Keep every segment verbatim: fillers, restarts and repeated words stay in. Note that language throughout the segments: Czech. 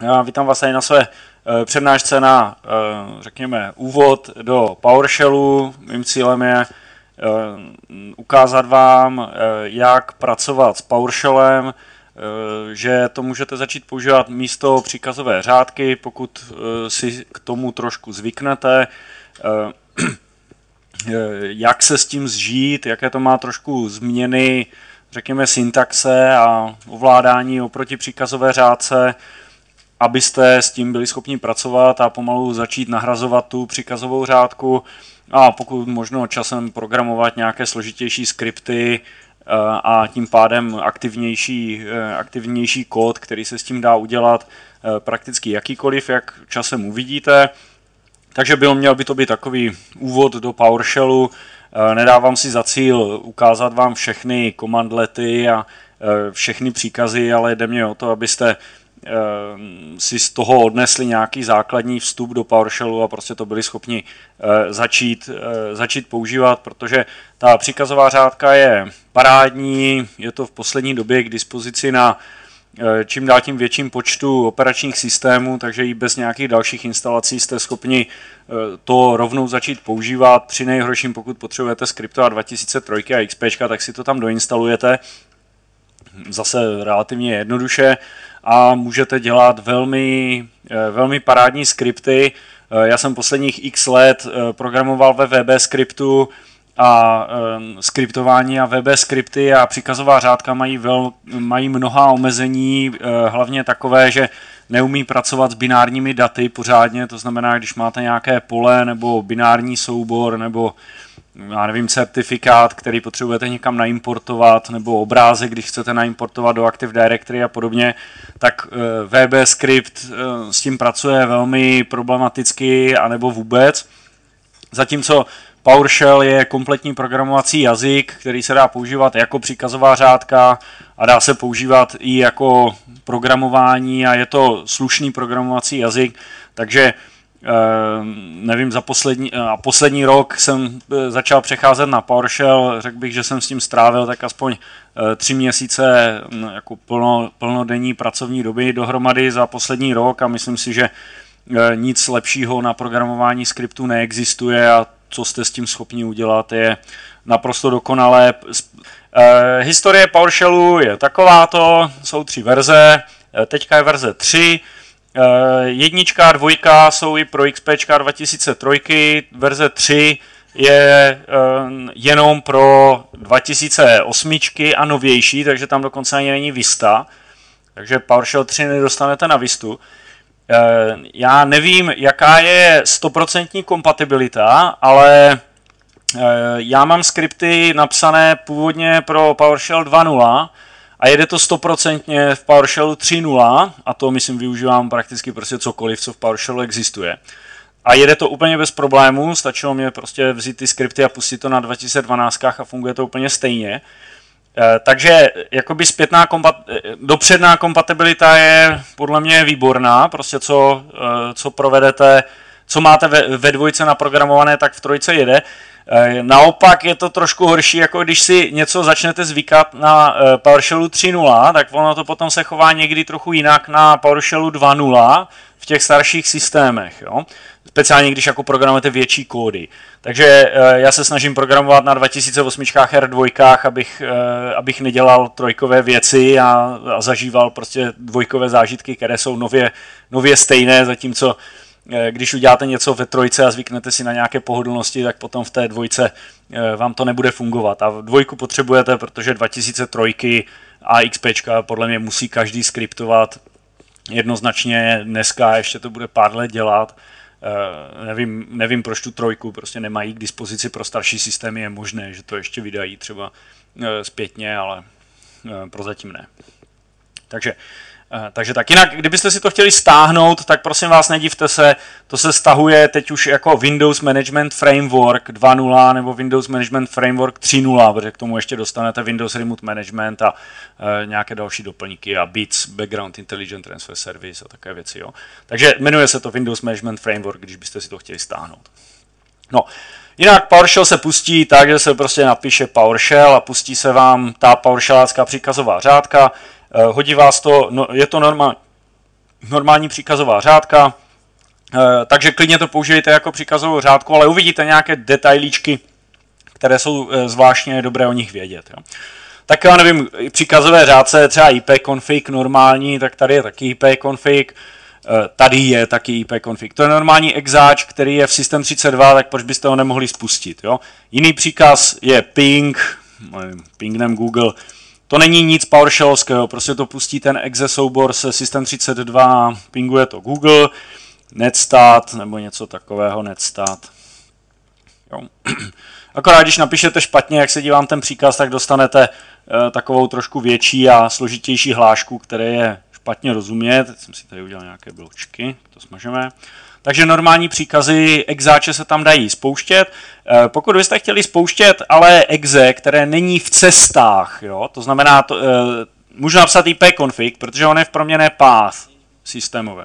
Já vítám vás tady na své přednášce na, řekněme, úvod do PowerShellu. Mým cílem je ukázat vám, jak pracovat s PowerShellem, že to můžete začít používat místo příkazové řádky, pokud si k tomu trošku zvyknete, jak se s tím zžít, jaké to má trošku změny, řekněme, syntaxe a ovládání oproti příkazové řádce, abyste s tím byli schopni pracovat a pomalu začít nahrazovat tu příkazovou řádku a pokud možno časem programovat nějaké složitější skripty a tím pádem aktivnější, aktivnější kód, který se s tím dá udělat prakticky jakýkoliv, jak časem uvidíte. Takže byl, měl by to být takový úvod do PowerShellu. Nedávám si za cíl ukázat vám všechny komandlety a všechny příkazy, ale jde mě o to, abyste si z toho odnesli nějaký základní vstup do PowerShellu a prostě to byli schopni začít, začít používat, protože ta příkazová řádka je parádní, je to v poslední době k dispozici na čím dál tím větším počtu operačních systémů, takže i bez nějakých dalších instalací jste schopni to rovnou začít používat. Při nejhorším, pokud potřebujete skriptovat dva tisíce tři a X P, tak si to tam doinstalujete. Zase relativně jednoduše a můžete dělat velmi, velmi parádní skripty. Já jsem posledních x let programoval ve V B skriptu a skriptování a V B skripty a příkazová řádka mají, vel, mají mnoha omezení, hlavně takové, že neumí pracovat s binárními daty pořádně, to znamená, když máte nějaké pole nebo binární soubor nebo já nevím, certifikát, který potřebujete někam naimportovat, nebo obrázek, když chcete naimportovat do Active Directory a podobně, tak V B script s tím pracuje velmi problematicky, anebo vůbec. Zatímco PowerShell je kompletní programovací jazyk, který se dá používat jako příkazová řádka a dá se používat i jako programování a je to slušný programovací jazyk, takže nevím, za poslední, a poslední rok jsem začal přecházet na PowerShell, řekl bych, že jsem s tím strávil tak aspoň tři měsíce jako plno, plnodenní pracovní doby dohromady za poslední rok a myslím si, že nic lepšího na programování skriptů neexistuje a co jste s tím schopni udělat je naprosto dokonalé. Historie PowerShellu je takováto, jsou tři verze, teďka je verze tři, jednička a dvojka jsou i pro X P dva tisíce tři, verze tři je jenom pro dva tisíce osm a novější, takže tam dokonce ani není Vista, takže PowerShell tři nedostanete na Vistu. Já nevím, jaká je stoprocentní kompatibilita, ale já mám skripty napsané původně pro PowerShell dva tečka nula a jede to stoprocentně v PowerShellu tři tečka nula a to myslím využívám prakticky prostě cokoliv, co v PowerShellu existuje. A jede to úplně bez problémů, stačilo mě prostě vzít ty skripty a pustit to na dva tisíce dvanáct a funguje to úplně stejně. Takže jakoby zpětná kompat- dopředná kompatibilita je podle mě výborná, prostě co, co provedete, co máte ve, ve dvojce naprogramované, tak v trojce jede. Naopak je to trošku horší, jako když si něco začnete zvykat na PowerShellu tři tečka nula, tak ono to potom se chová někdy trochu jinak na PowerShellu dva tečka nula v těch starších systémech. Jo? Speciálně když jako programujete větší kódy. Takže já se snažím programovat na dva tisíce osm R dva, abych, abych nedělal trojkové věci a, a zažíval prostě dvojkové zážitky, které jsou nově, nově stejné, zatímco když uděláte něco ve trojce a zvyknete si na nějaké pohodlnosti, tak potom v té dvojce vám to nebude fungovat. A v dvojku potřebujete, protože dva tisíce tři a X P podle mě musí každý skriptovat jednoznačně dneska, ještě to bude pár let dělat. Nevím, nevím, proč tu trojku prostě nemají k dispozici pro starší systémy, je možné, že to ještě vydají třeba zpětně, ale prozatím ne. Takže Takže tak jinak, kdybyste si to chtěli stáhnout, tak prosím vás, nedivte se, to se stahuje teď už jako Windows Management Framework dva tečka nula nebo Windows Management Framework tři tečka nula, protože k tomu ještě dostanete Windows Remote Management a e, nějaké další doplňky a B I T S, Background Intelligent Transfer Service a takové věci. Jo. Takže jmenuje se to Windows Management Framework, když byste si to chtěli stáhnout. No, jinak PowerShell se pustí tak, že se prostě napíše PowerShell a pustí se vám ta PowerShellácká příkazová řádka. Hodí vás to, no, je to normální, normální příkazová řádka, takže klidně to použijte jako příkazovou řádku, ale uvidíte nějaké detailíčky, které jsou zvláštně dobré o nich vědět. Jo. Tak já nevím, příkazové řádce, třeba I P config normální, tak tady je taky I P config, tady je taky I P config. To je normální exáč, který je v System třicet dva, tak proč byste ho nemohli spustit. Jo. Jiný příkaz je ping, pingnem Google, to není nic PowerShellovského, prostě to pustí ten exe soubor se System třicet dva, pinguje to Google, netstat nebo něco takového, netstat. Jo. Akorát když napíšete špatně, jak se dívám ten příkaz, tak dostanete e, takovou trošku větší a složitější hlášku, které je špatně rozumět. Teď jsem si tady udělal nějaké bločky, to smažeme. Takže normální příkazy exáče se tam dají spouštět. E, pokud byste chtěli spouštět ale exe, které není v cestách, jo, to znamená, to, e, můžu napsat I P config, protože on je v proměnné path systémové.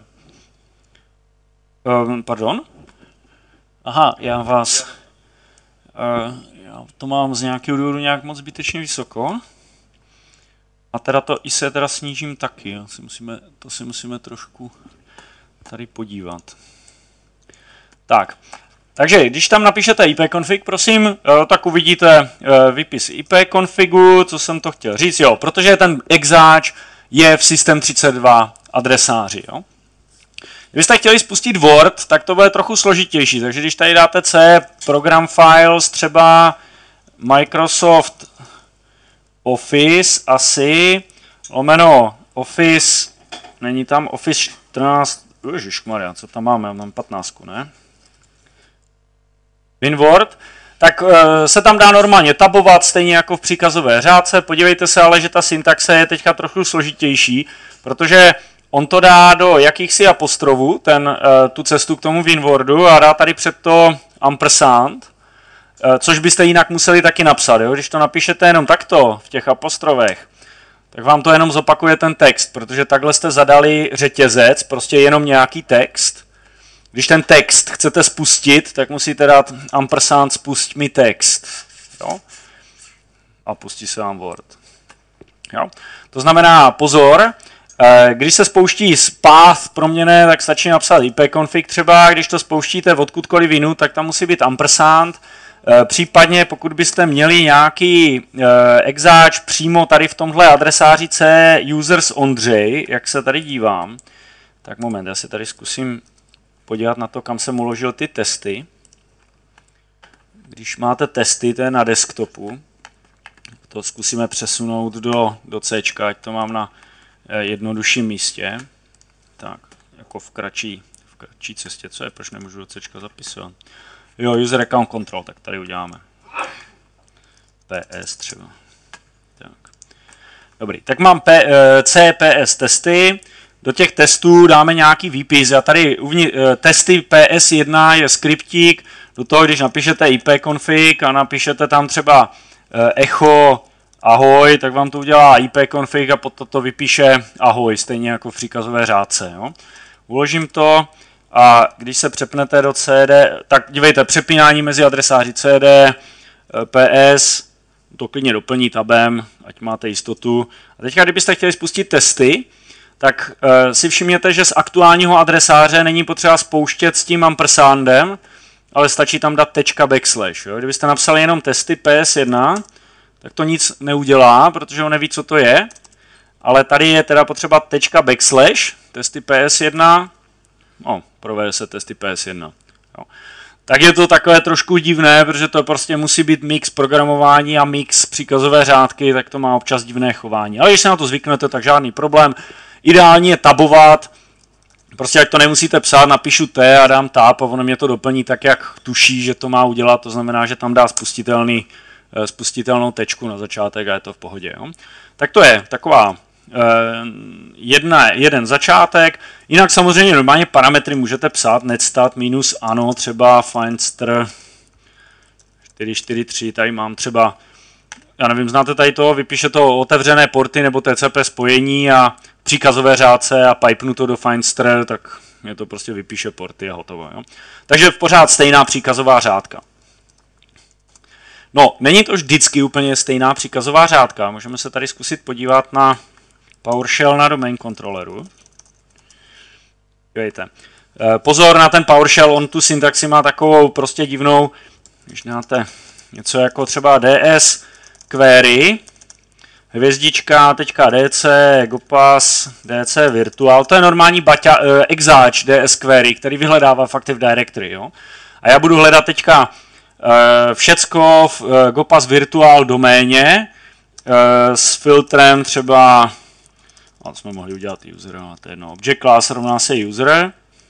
E, pardon? Aha, já vás... Uh, já to mám z nějakého důvodu nějak moc zbytečně vysoko. A teda to I se teda snížím taky. Jo. Si musíme, to si musíme trošku tady podívat. Tak, takže když tam napíšete I P config, prosím, uh, tak uvidíte uh, výpis I P configu, co jsem to chtěl říct, jo, protože ten exáč je v System třicet dva adresáři, jo. Kdybyste chtěli spustit Word, tak to bude trochu složitější, takže když tady dáte C, program files, třeba Microsoft Office, asi, lomeno Office, není tam Office čtrnáct, ježišmarja, co tam máme, mám patnáct, ne? WinWord, tak e, se tam dá normálně tabovat, stejně jako v příkazové řádce, podívejte se ale, že ta syntaxe je teďka trochu složitější, protože on to dá do jakýchsi apostrofů, ten, tu cestu k tomu WinWordu a dá tady před to ampersand, což byste jinak museli taky napsat. Jo? Když to napíšete jenom takto v těch apostrofech, tak vám to jenom zopakuje ten text, protože takhle jste zadali řetězec, prostě jenom nějaký text. Když ten text chcete spustit, tak musíte dát ampersand spust mi text. Jo? A pustí se vám Word. Jo? To znamená pozor, když se spouští z path proměnné, tak stačí napsat I P config třeba, když to spouštíte odkudkoliv vinu, tak tam musí být ampersand. Případně pokud byste měli nějaký exáč přímo tady v tomhle adresáři C users Ondřej, jak se tady dívám, tak moment, já si tady zkusím podívat na to, kam jsem uložil ty testy. Když máte testy, to je na desktopu, to zkusíme přesunout do, do C, ať to mám na jednodušším místě, tak, jako v kratší, v kratší cestě, co je, proč nemůžu do C zapisovat. Jo, user account control, tak tady uděláme. P S třeba. Tak. Dobrý, tak mám P, C P S testy, do těch testů dáme nějaký výpis, a tady uvnitř, testy P S jedna je skriptík, do toho, když napíšete I P config a napíšete tam třeba echo ahoj, tak vám to udělá I P config a potom to vypíše ahoj, stejně jako v příkazové řádce. Jo. Uložím to a když se přepnete do C D, tak dívejte, přepínání mezi adresáři C D, P S, to klidně doplní tabem, ať máte jistotu. A teďka, kdybyste chtěli spustit testy, tak uh, si všimněte, že z aktuálního adresáře není potřeba spouštět s tím ampersandem, ale stačí tam dát tečka backslash. Jo. Kdybyste napsali jenom testy P S jedna, tak to nic neudělá, protože on neví, co to je. Ale tady je teda potřeba tečka backslash, testy P S jedna, no, provede se testy P S jedna. Jo. Tak je to takové trošku divné, protože to prostě musí být mix programování a mix příkazové řádky, tak to má občas divné chování. Ale když se na to zvyknete, tak žádný problém. Ideální je tabovat, prostě jak to nemusíte psát, napíšu T a dám tab a ono mě to doplní tak, jak tuší, že to má udělat, to znamená, že tam dá spustitelný spustitelnou tečku na začátek a je to v pohodě. Jo? Tak to je taková jedna, jeden začátek. Jinak samozřejmě normálně parametry můžete psát netstat minus ano, třeba findstr čtyři čtyři tři, tady mám třeba, já nevím, znáte tady to, vypíše to otevřené porty nebo T C P spojení a příkazové řádce a pipenu to do findstr, tak mě to prostě vypíše porty a hotovo. Jo? Takže pořád stejná příkazová řádka. No, není to vždycky úplně stejná příkazová řádka. Můžeme se tady zkusit podívat na PowerShell na domain controlleru. Dívejte. Pozor na ten PowerShell, on tu syntaxi má takovou prostě divnou, když dáte něco jako třeba ds query, hvězdička, teďka dc, gopas, dc virtual, to je normální baťa, uh, exáč ds query, který vyhledává v Active Directory. Jo? A já budu hledat teďka uh, všecko v uh, gopas virtual doméně uh, s filtrem třeba, no, jsme mohli udělat user, a to je jedno, object class rovná se user.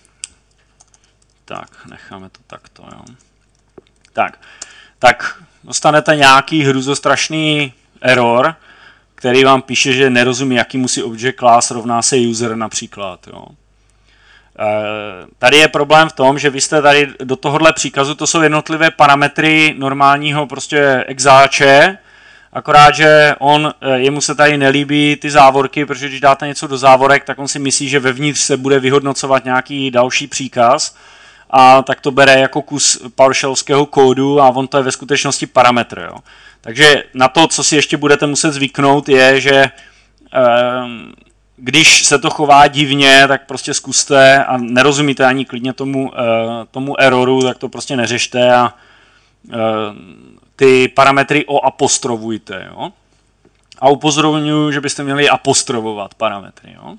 Tak, necháme to takto. Jo? Tak, tak dostanete nějaký hruzostrašný error, který vám píše, že nerozumí, jaký musí object class rovná se user například. Jo. E, tady je problém v tom, že vy jste tady do tohohle příkazu, to jsou jednotlivé parametry normálního prostě exáče, akorát, že on, jemu se tady nelíbí ty závorky, protože když dáte něco do závorek, tak on si myslí, že vevnitř se bude vyhodnocovat nějaký další příkaz a tak to bere jako kus PowerShellského kódu a on to je ve skutečnosti parametr. Jo. Takže na to, co si ještě budete muset zvyknout, je, že když se to chová divně, tak prostě zkuste a nerozumíte ani klidně tomu, tomu erroru, tak to prostě neřešte a ty parametry oapostrofujte. Jo? A upozorňuji, že byste měli apostrofovat parametry. Jo?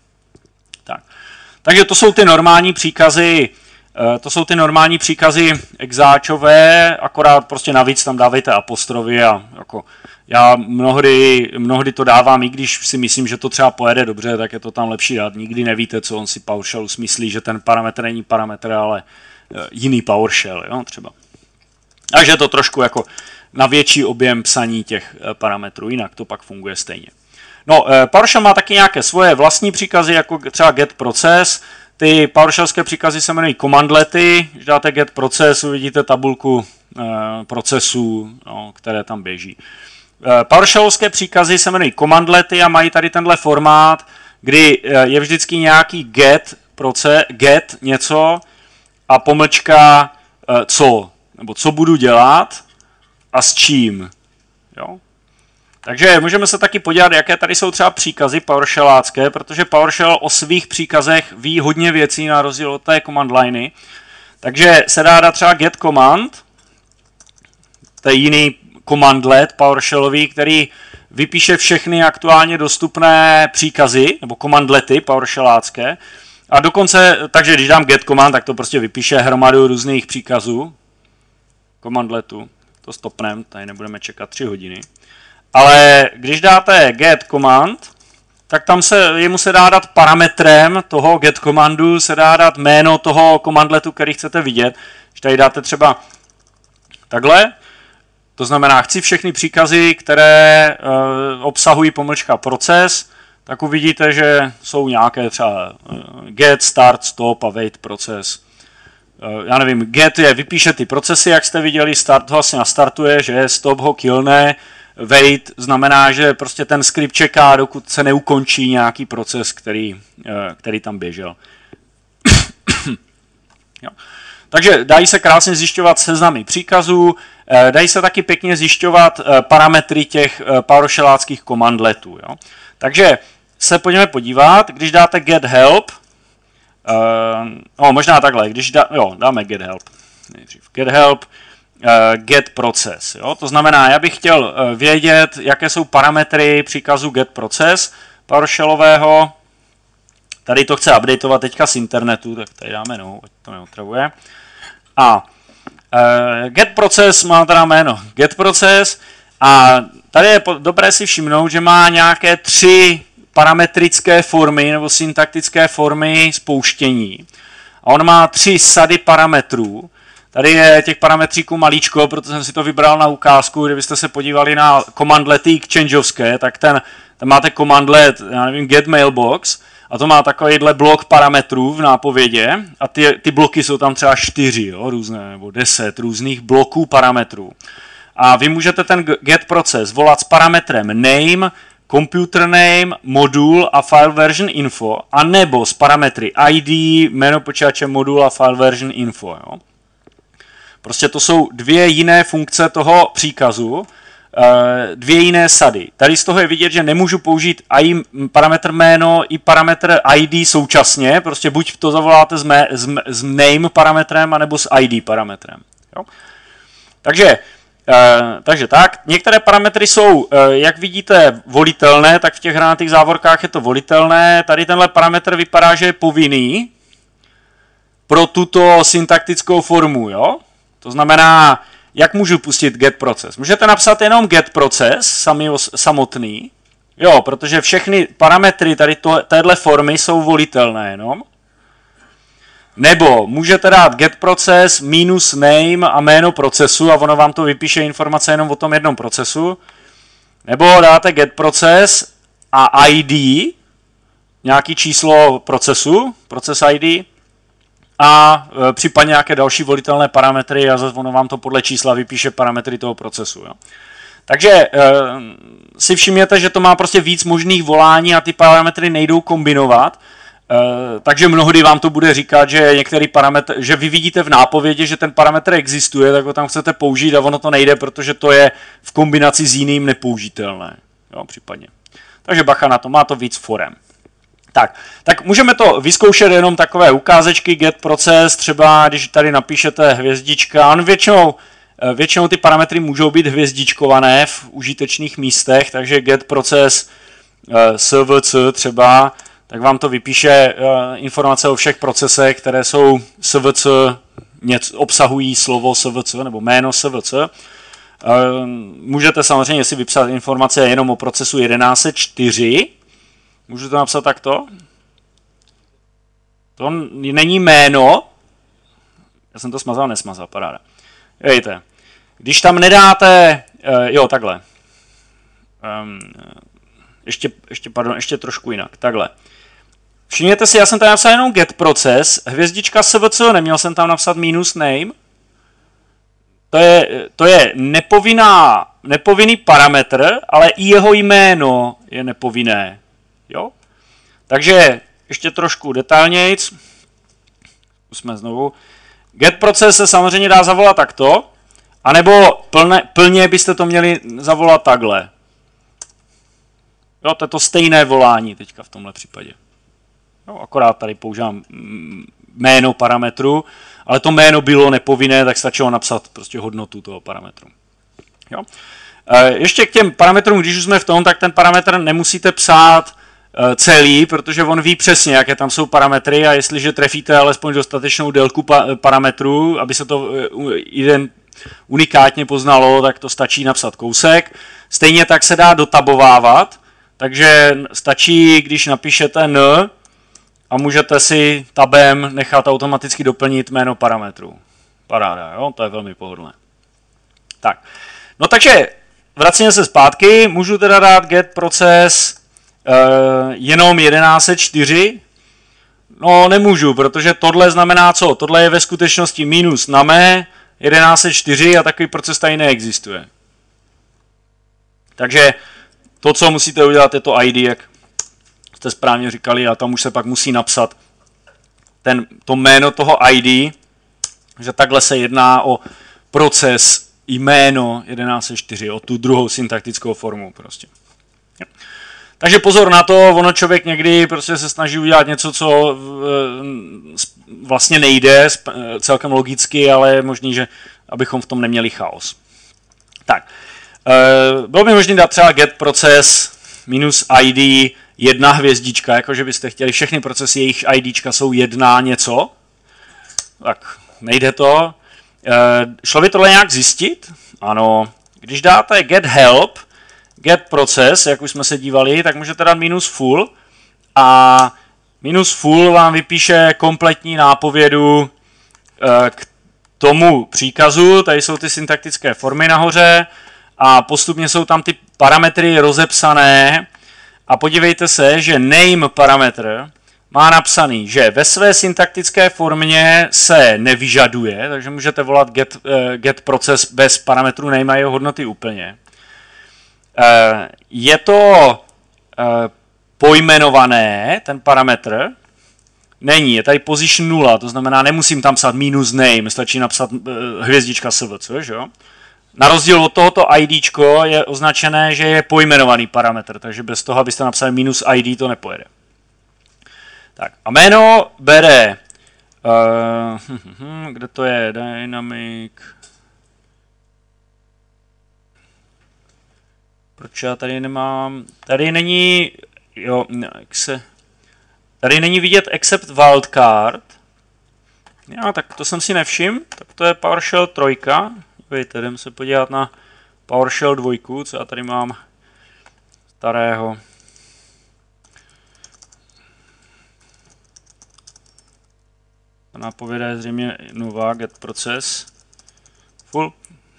Tak. Takže to jsou ty normální příkazy, To jsou ty normální příkazy exáčové, akorát prostě navíc tam dávejte apostrofy a jako já mnohdy, mnohdy to dávám, i když si myslím, že to třeba pojede dobře, tak je to tam lepší dát. Nikdy nevíte, co on si PowerShell myslí, že ten parametr není parametr, ale jiný PowerShell, jo, třeba. Takže je to trošku jako na větší objem psaní těch parametrů, jinak to pak funguje stejně. No, PowerShell má taky nějaké svoje vlastní příkazy, jako třeba get process. Ty PowerShellské příkazy se jmenují commandlety. Když dáte get process, uvidíte tabulku e, procesů, no, které tam běží. E, PowerShellské příkazy se jmenují commandlety a mají tady tenhle formát, kdy je vždycky nějaký get, proces, get něco a pomlčka e, co, nebo co budu dělat a s čím. Jo? Takže můžeme se taky podívat, jaké tady jsou třeba příkazy PowerShellácké, protože PowerShell o svých příkazech ví hodně věcí na rozdíl od té command liney. Takže se dá dát třeba get command, to je jiný commandlet PowerShellový, který vypíše všechny aktuálně dostupné příkazy, nebo commandlety PowerShellácké. A dokonce, takže když dám get command, tak to prostě vypíše hromadu různých příkazů, commandletu. To stopneme, tady nebudeme čekat tři hodiny. Ale když dáte get command, tak tam se, jemu se dá dát parametrem toho get commandu, se dá dát jméno toho commandletu, který chcete vidět. Když tady dáte třeba takhle, to znamená, chci všechny příkazy, které e, obsahují pomlčka proces, tak uvidíte, že jsou nějaké třeba get, start, stop a wait proces. E, já nevím, get je, vypíše ty procesy, jak jste viděli, start ho asi nastartuje, že stop ho killne, wait znamená, že prostě ten skript čeká, dokud se neukončí nějaký proces, který, který tam běžel. Jo. Takže dají se krásně zjišťovat seznamy příkazů, dají se taky pěkně zjišťovat parametry těch PowerShelláckých commandletů. Jo. Takže se pojďme podívat, když dáte get help, no, možná takhle, když dá, jo, dáme get help, nejdřív get help, get process. Jo? To znamená, já bych chtěl vědět, jaké jsou parametry příkazu get process PowerShellového. Tady to chce updateovat teďka z internetu, tak tady dáme no, ať to neotravuje. A uh, get process má teda jméno get process a tady je dobré si všimnout, že má nějaké tři parametrické formy nebo syntaktické formy spouštění. A on má tři sady parametrů. Tady je těch parametříků malíčko, proto jsem si to vybral na ukázku. Kdybyste se podívali na commandlety exchangeovské, tak ten, tam máte commandlet, já nevím, get mailbox, a to má takovýhle blok parametrů v nápovědě, a ty, ty bloky jsou tam třeba čtyři, jo, různé, nebo deset různých bloků parametrů. A vy můžete ten get proces volat s parametrem name, computer name, modul a file version info, a nebo s parametry I D, jméno počítače, modul a file version info. Jo. Prostě to jsou dvě jiné funkce toho příkazu dvě jiné sady. Tady z toho je vidět, že nemůžu použít i parametr jméno i parametr I D současně, prostě buď to zavoláte s, mé, s, s name parametrem, anebo s I D parametrem. Jo? Takže, takže tak, některé parametry jsou, jak vidíte, volitelné, tak v těch hranatých závorkách je to volitelné. Tady tenhle parametr vypadá, že je povinný pro tuto syntaktickou formu. Jo? To znamená, jak můžu pustit getProces? Můžete napsat jenom getProces sami, samotný, jo, protože všechny parametry tady to, téhle formy jsou volitelné jenom. Nebo můžete dát getProces minus name a jméno procesu a ono vám to vypíše informace jenom o tom jednom procesu. Nebo dáte getProces a I D, nějaký číslo procesu, proces I D, a e, případně nějaké další volitelné parametry a zase ono vám to podle čísla vypíše parametry toho procesu. Jo. Takže e, si všimněte, že to má prostě víc možných volání a ty parametry nejdou kombinovat, e, takže mnohdy vám to bude říkat, že některý parametr, že vy vidíte v nápovědi, že ten parametr existuje, tak ho tam chcete použít a ono to nejde, protože to je v kombinaci s jiným nepoužitelné. Jo, případně. Takže bacha na to, má to víc forem. Tak, tak můžeme to vyzkoušet jenom takové ukázečky, getProces, třeba když tady napíšete hvězdička, on většinou, většinou ty parametry můžou být hvězdičkované v užitečných místech, takže getProces svc třeba, tak vám to vypíše informace o všech procesech, které jsou svc, obsahují slovo svc nebo jméno svc. Můžete samozřejmě si vypsat informace jenom o procesu jedenáct set čtyři, můžu to napsat takto? To není jméno. Já jsem to smazal, nesmazal, paráda. Víte, když tam nedáte, jo, takhle. Um, ještě, ještě, pardon, ještě trošku jinak, takhle. Všimněte si, já jsem tady napsal jenom getProces, hvězdička svc, neměl jsem tam napsat minus name. To je, to je nepovinná, nepovinný parametr, ale i jeho jméno je nepovinné. Jo? Takže ještě trošku detailnějc. Zkusme znovu. GetProces se samozřejmě dá zavolat takto, anebo plně, plně byste to měli zavolat takhle. Jo, to je to stejné volání teďka v tomhle případě. Jo, akorát tady používám jméno parametru, ale to jméno bylo nepovinné, tak stačilo napsat prostě hodnotu toho parametru. Jo? Ještě k těm parametrům, když už jsme v tom, tak ten parametr nemusíte psát celý, protože on ví přesně, jaké tam jsou parametry a jestliže trefíte alespoň dostatečnou délku pa parametrů, aby se to unikátně poznalo, tak to stačí napsat kousek. Stejně tak se dá dotabovávat, takže stačí, když napíšete n a můžete si tabem nechat automaticky doplnit jméno parametru. Paráda, jo? To je velmi pohodlné. Tak, no takže vracíme se zpátky, můžu teda dát getProces Uh, jenom jedenáct set čtyři? No nemůžu, protože tohle znamená co? Tohle je ve skutečnosti minus na mé jedenáct set čtyři a takový proces tady neexistuje. Takže to, co musíte udělat, je to I D, jak jste správně říkali, a tam už se pak musí napsat ten, to jméno toho I D, že takhle se jedná o proces jméno jedenáct set čtyři, o tu druhou syntaktickou formu prostě. Jo. Takže pozor na to, ono člověk někdy prostě se snaží udělat něco, co vlastně nejde celkem logicky, ale je možný, že abychom v tom neměli chaos. Tak, bylo by možné dát třeba getProces minus I D jedna hvězdička, jakože byste chtěli všechny procesy, jejich IDčka jsou jedna něco. Tak, nejde to. Šlo by tohle nějak zjistit? Ano. Když dáte getHelp, getProces, jak už jsme se dívali, tak můžete dát minus full a minus full vám vypíše kompletní nápovědu k tomu příkazu. Tady jsou ty syntaktické formy nahoře a postupně jsou tam ty parametry rozepsané a podívejte se, že name parametr má napsaný, že ve své syntaktické formě se nevyžaduje, takže můžete volat get, uh, getProces bez parametru name a jeho hodnoty úplně. Je to pojmenované, ten parametr, není, je tady position nula, to znamená, nemusím tam psát minus name, stačí napsat hvězdička svc, že jo? na rozdíl od tohoto IDčko je označené, že je pojmenovaný parametr, takže bez toho, abyste napsali minus I D, to nepojede. Tak a jméno bere, uh, kde to je, dynamic, proč já tady nemám, tady není, jo, jak se, tady není vidět except wildcard, já, tak to jsem si nevšiml, tak to je PowerShell trojka, víte, jdem se podívat na PowerShell dvojku, co já tady mám starého. Ta nápověda je zřejmě nová, get process, full,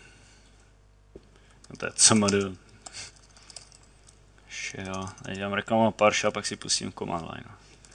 no to je C M D. Shell, tady dělám reklamu na PowerShell, pak si pustím command line.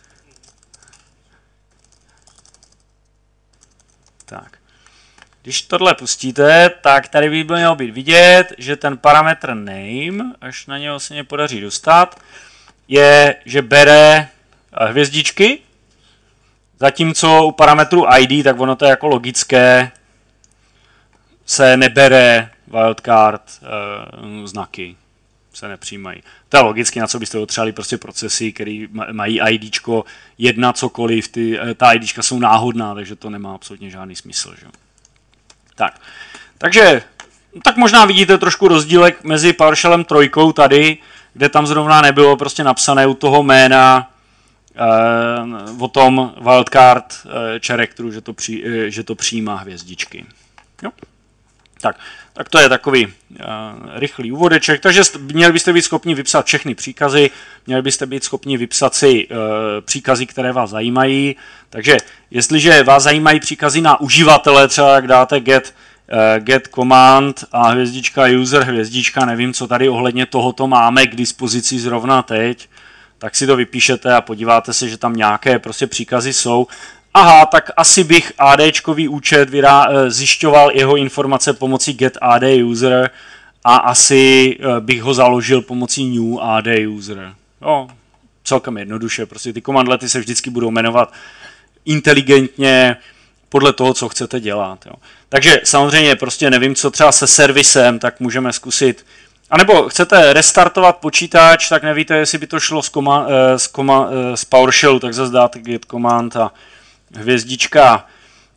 Tak. Když tohle pustíte, tak tady by mělo být vidět, že ten parametr name, až na něho se mě podaří dostat, je, že bere hvězdičky, zatímco u parametru I D, tak ono to je jako logické, se nebere wildcard e, znaky, se nepřijímají. To je logicky, na co byste potřebovali prostě procesy, které mají IDčko jedna cokoliv, ty, ta IDčka jsou náhodná, takže to nemá absolutně žádný smysl. Že? Tak. Takže, tak možná vidíte trošku rozdílek mezi PowerShellem trojkou tady, kde tam zrovna nebylo prostě napsané u toho jména eh, o tom wildcard eh, charakteru, že to, při, eh, že to přijímá hvězdičky. Jo? Tak, tak to je takový uh, rychlý úvodeček, takže měli byste být schopni vypsat všechny příkazy, měli byste být schopni vypsat si uh, příkazy, které vás zajímají, takže jestliže vás zajímají příkazy na uživatele, třeba jak dáte get, uh, get command a hvězdička user, hvězdička, nevím, co tady ohledně tohoto máme k dispozici zrovna teď, tak si to vypíšete a podíváte se, že tam nějaké prostě příkazy jsou. Aha, tak asi bych ADčkový účet vyrá, zjišťoval jeho informace pomocí get A D user a asi bych ho založil pomocí new A D user. Jo, celkem jednoduše, prostě ty komandlety se vždycky budou jmenovat inteligentně podle toho, co chcete dělat. Jo. Takže samozřejmě prostě nevím, co třeba se servisem, tak můžeme zkusit. A nebo chcete restartovat počítač, tak nevíte, jestli by to šlo z, koma, z, koma, z PowerShellu, tak zase dáte get command a hvězdička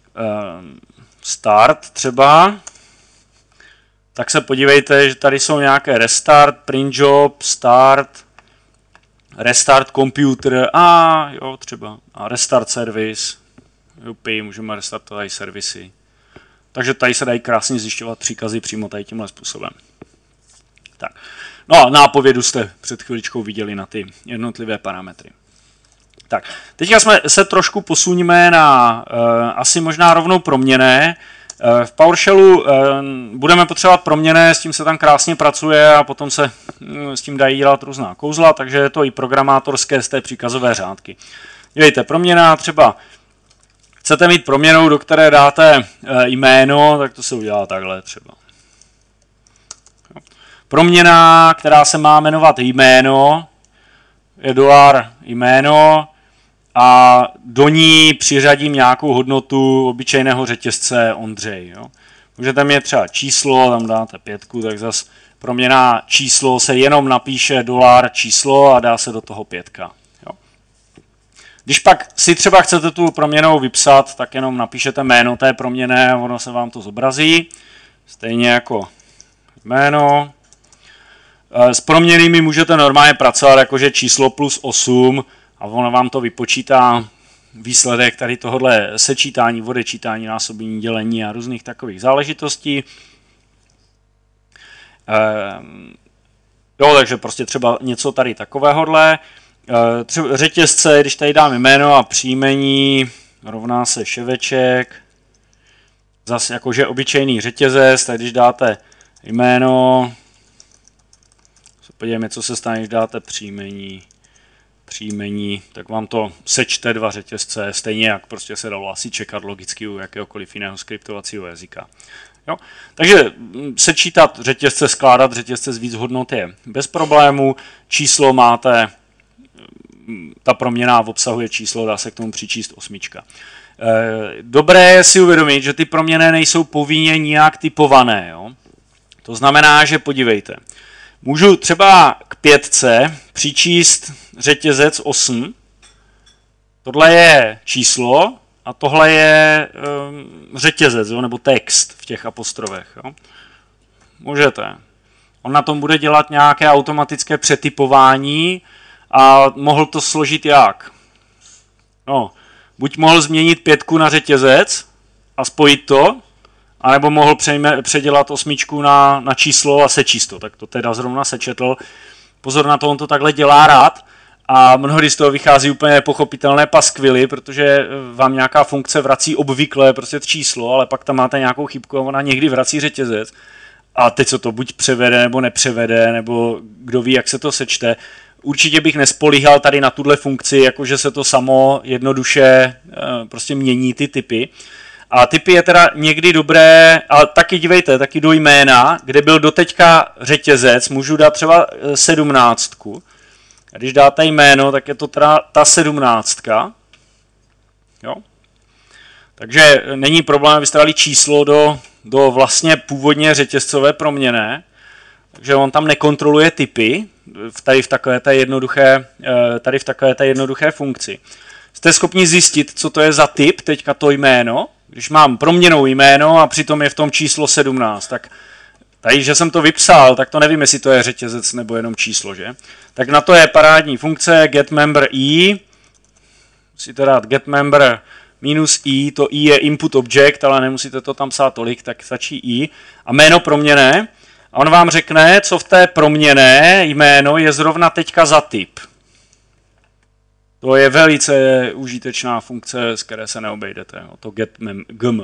start třeba, tak se podívejte, že tady jsou nějaké restart, print job, start, restart computer a jo třeba a restart service, jupi, můžeme restartovat i servisy. Takže tady se dají krásně zjišťovat příkazy přímo tady tímhle způsobem. Tak. No a nápovědu jste před chviličkou viděli na ty jednotlivé parametry. Tak, teďka jsme se trošku posuníme na uh, asi možná rovnou proměnné. Uh, v PowerShellu uh, budeme potřebovat proměnné, s tím se tam krásně pracuje a potom se uh, s tím dají dělat různá kouzla, takže je to i programátorské z té příkazové řádky. Dívejte, proměna třeba, chcete mít proměnou, do které dáte uh, jméno, tak to se udělá takhle třeba. Proměna, která se má jmenovat jméno, je dolar jméno, a do ní přiřadím nějakou hodnotu obyčejného řetězce Ondřej. Jo. Můžete mít třeba číslo, tam dáte pětku, tak zase proměna číslo se jenom napíše dolar číslo a dá se do toho pětka. Jo. Když pak si třeba chcete tu proměnou vypsat, tak jenom napíšete jméno té proměnné a ono se vám to zobrazí. Stejně jako jméno. S proměnnými můžete normálně pracovat jakože číslo plus osm a ono vám to vypočítá výsledek tady tohohle sečítání, odečítání, násobení, dělení a různých takových záležitostí. Ehm, jo, takže prostě třeba něco tady takovéhodle. Ehm, třeba řetězce, když tady dám jméno a příjmení, rovná se ševeček. Zase jakože obyčejný řetězec, tak když dáte jméno, podívejme, co se stane, když dáte příjmení, příjmení, tak vám to sečte dva řetězce, stejně jak prostě se dalo asi čekat logicky u jakéhokoliv jiného skriptovacího jazyka. Jo? Takže sečítat řetězce, skládat řetězce z víc hodnot je bez problému. Číslo máte, ta proměna obsahuje číslo, dá se k tomu přičíst osmička. Dobré je si uvědomit, že ty proměny nejsou povinně nijak typované. Jo? To znamená, že podívejte, můžu třeba k pětce přičíst řetězec osm, tohle je číslo a tohle je um, řetězec, jo, nebo text v těch apostrofech. Jo. Můžete. On na tom bude dělat nějaké automatické přetypování a mohl to složit jak? No, buď mohl změnit pětku na řetězec a spojit to, anebo mohl přejme, předělat osmičku na, na číslo a sečíst to. Tak to teda zrovna sečetl. Pozor na to, on to takhle dělá rád a mnohdy z toho vychází úplně nepochopitelné paskvily, protože vám nějaká funkce vrací obvykle prostě číslo, ale pak tam máte nějakou chybku a ona někdy vrací řetězec. A teď co to buď převede, nebo nepřevede, nebo kdo ví, jak se to sečte. Určitě bych nespolíhal tady na tuhle funkci, jakože se to samo jednoduše prostě mění ty typy. A typy je teda někdy dobré, ale taky dívejte, taky do jména, kde byl doteďka řetězec, můžu dát třeba sedmnáctku. A když dáte jméno, tak je to teda ta sedmnáctka. Jo? Takže není problém, abyste dali číslo do, do vlastně původně řetězcové proměnné. Takže on tam nekontroluje typy tady v takové té jednoduché, tady v takové té jednoduché funkci. Jste schopni zjistit, co to je za typ, teďka to jméno. Když mám proměnnou jméno a přitom je v tom číslo sedmnáct, tak tady, že jsem to vypsal, tak to nevím, jestli to je řetězec nebo jenom číslo, že? Tak na to je parádní funkce getMember i. Musíte dát getMember minus i, to i je input object, ale nemusíte to tam psát tolik, tak stačí i. A jméno proměnné. A on vám řekne, co v té proměnné jméno je zrovna teďka za typ. To je velice užitečná funkce, z které se neobejdete. O to getGm.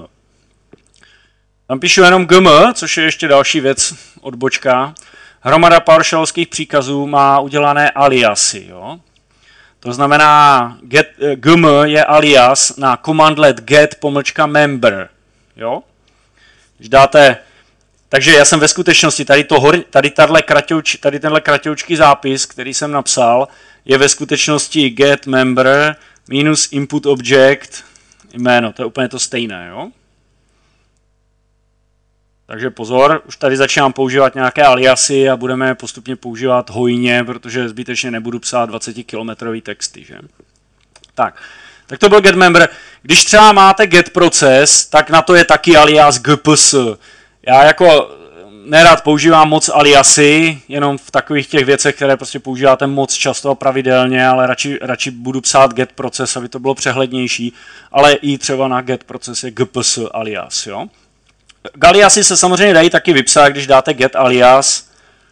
Tam píšu jenom gm, což je ještě další věc, odbočka. Hromada PowerShellovských příkazů má udělané aliasy. Jo? To znamená, get, gm je alias na commandlet get pomlčka member. Jo? Když dáte, takže já jsem ve skutečnosti, tady, to, tady, kratouč, tady tenhle kratoučký zápis, který jsem napsal, je ve skutečnosti get member minus input object jméno. To je úplně to stejné. Jo? Takže pozor, už tady začínám používat nějaké aliasy a budeme postupně používat hojně, protože zbytečně nebudu psát dvacetikilometrový texty. Že? Tak. tak to byl getMember. Když třeba máte getProces, tak na to je taky alias gps. Já jako nerad používám moc aliasy, jenom v takových těch věcech, které prostě používáte moc často a pravidelně, ale radši, radši budu psát getProces, aby to bylo přehlednější, ale i třeba na getProces je gps alias. Jo? Aliasy se samozřejmě dají taky vypsat, když dáte get alias,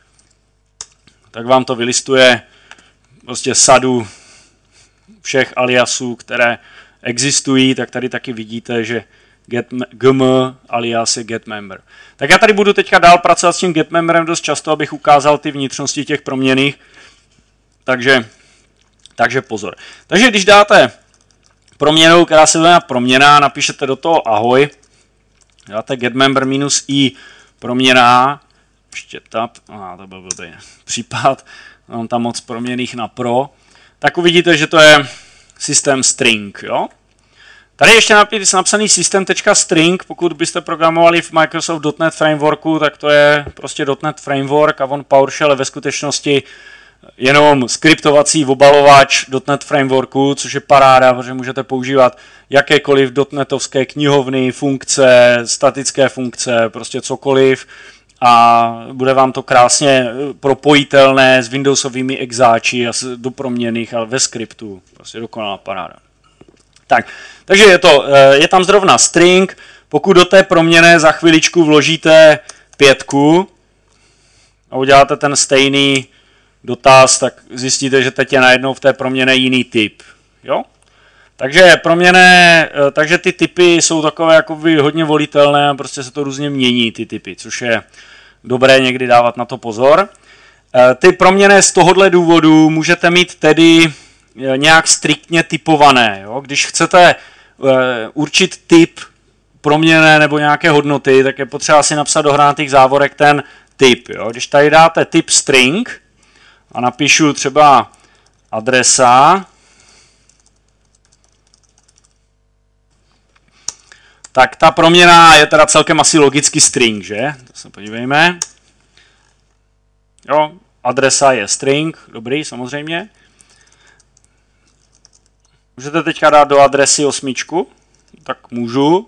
tak vám to vylistuje prostě sadu všech aliasů, které existují, tak tady taky vidíte, že get, gm alias je getMember. Tak já tady budu teďka dál pracovat s tím getMemberem dost často, abych ukázal ty vnitřnosti těch proměnných, takže, takže pozor. Takže když dáte proměnou, která se jmenuje proměna, napíšete do toho ahoj, dáte getMember minus i proměná, ještě tab, a to byl blbý případ, mám tam moc proměnných na pro, tak uvidíte, že to je systém string. Jo? Tady ještě napsaný system.string, pokud byste programovali v Microsoft dot net Frameworku, tak to je prostě dot net Framework a on PowerShell je ve skutečnosti jenom skriptovací obalovač dot net Frameworku, což je paráda, protože můžete používat jakékoliv dotnetovské knihovny, funkce, statické funkce, prostě cokoliv a bude vám to krásně propojitelné s Windowsovými exáči a do proměnných, ale ve skriptu. Prostě dokonalá paráda. Tak, takže je, to, je tam zrovna string, pokud do té proměnné za chviličku vložíte pětku a uděláte ten stejný dotaz, tak zjistíte, že teď je najednou v té proměnné jiný typ. Jo? Takže proměnné, takže ty typy jsou takové jakoby hodně volitelné a prostě se to různě mění, ty typy, což je dobré někdy dávat na to pozor. Ty proměnné z tohohle důvodu můžete mít tedy nějak striktně typované. Jo? Když chcete určit typ proměnné nebo nějaké hodnoty, tak je potřeba si napsat do hranatých závorek ten typ. Jo? Když tady dáte typ string a napíšu třeba adresa, tak ta proměna je teda celkem asi logicky string, že? To se podívejme. Jo, adresa je string, dobrý, samozřejmě. Můžete teďka dát do adresy osmičku, tak můžu.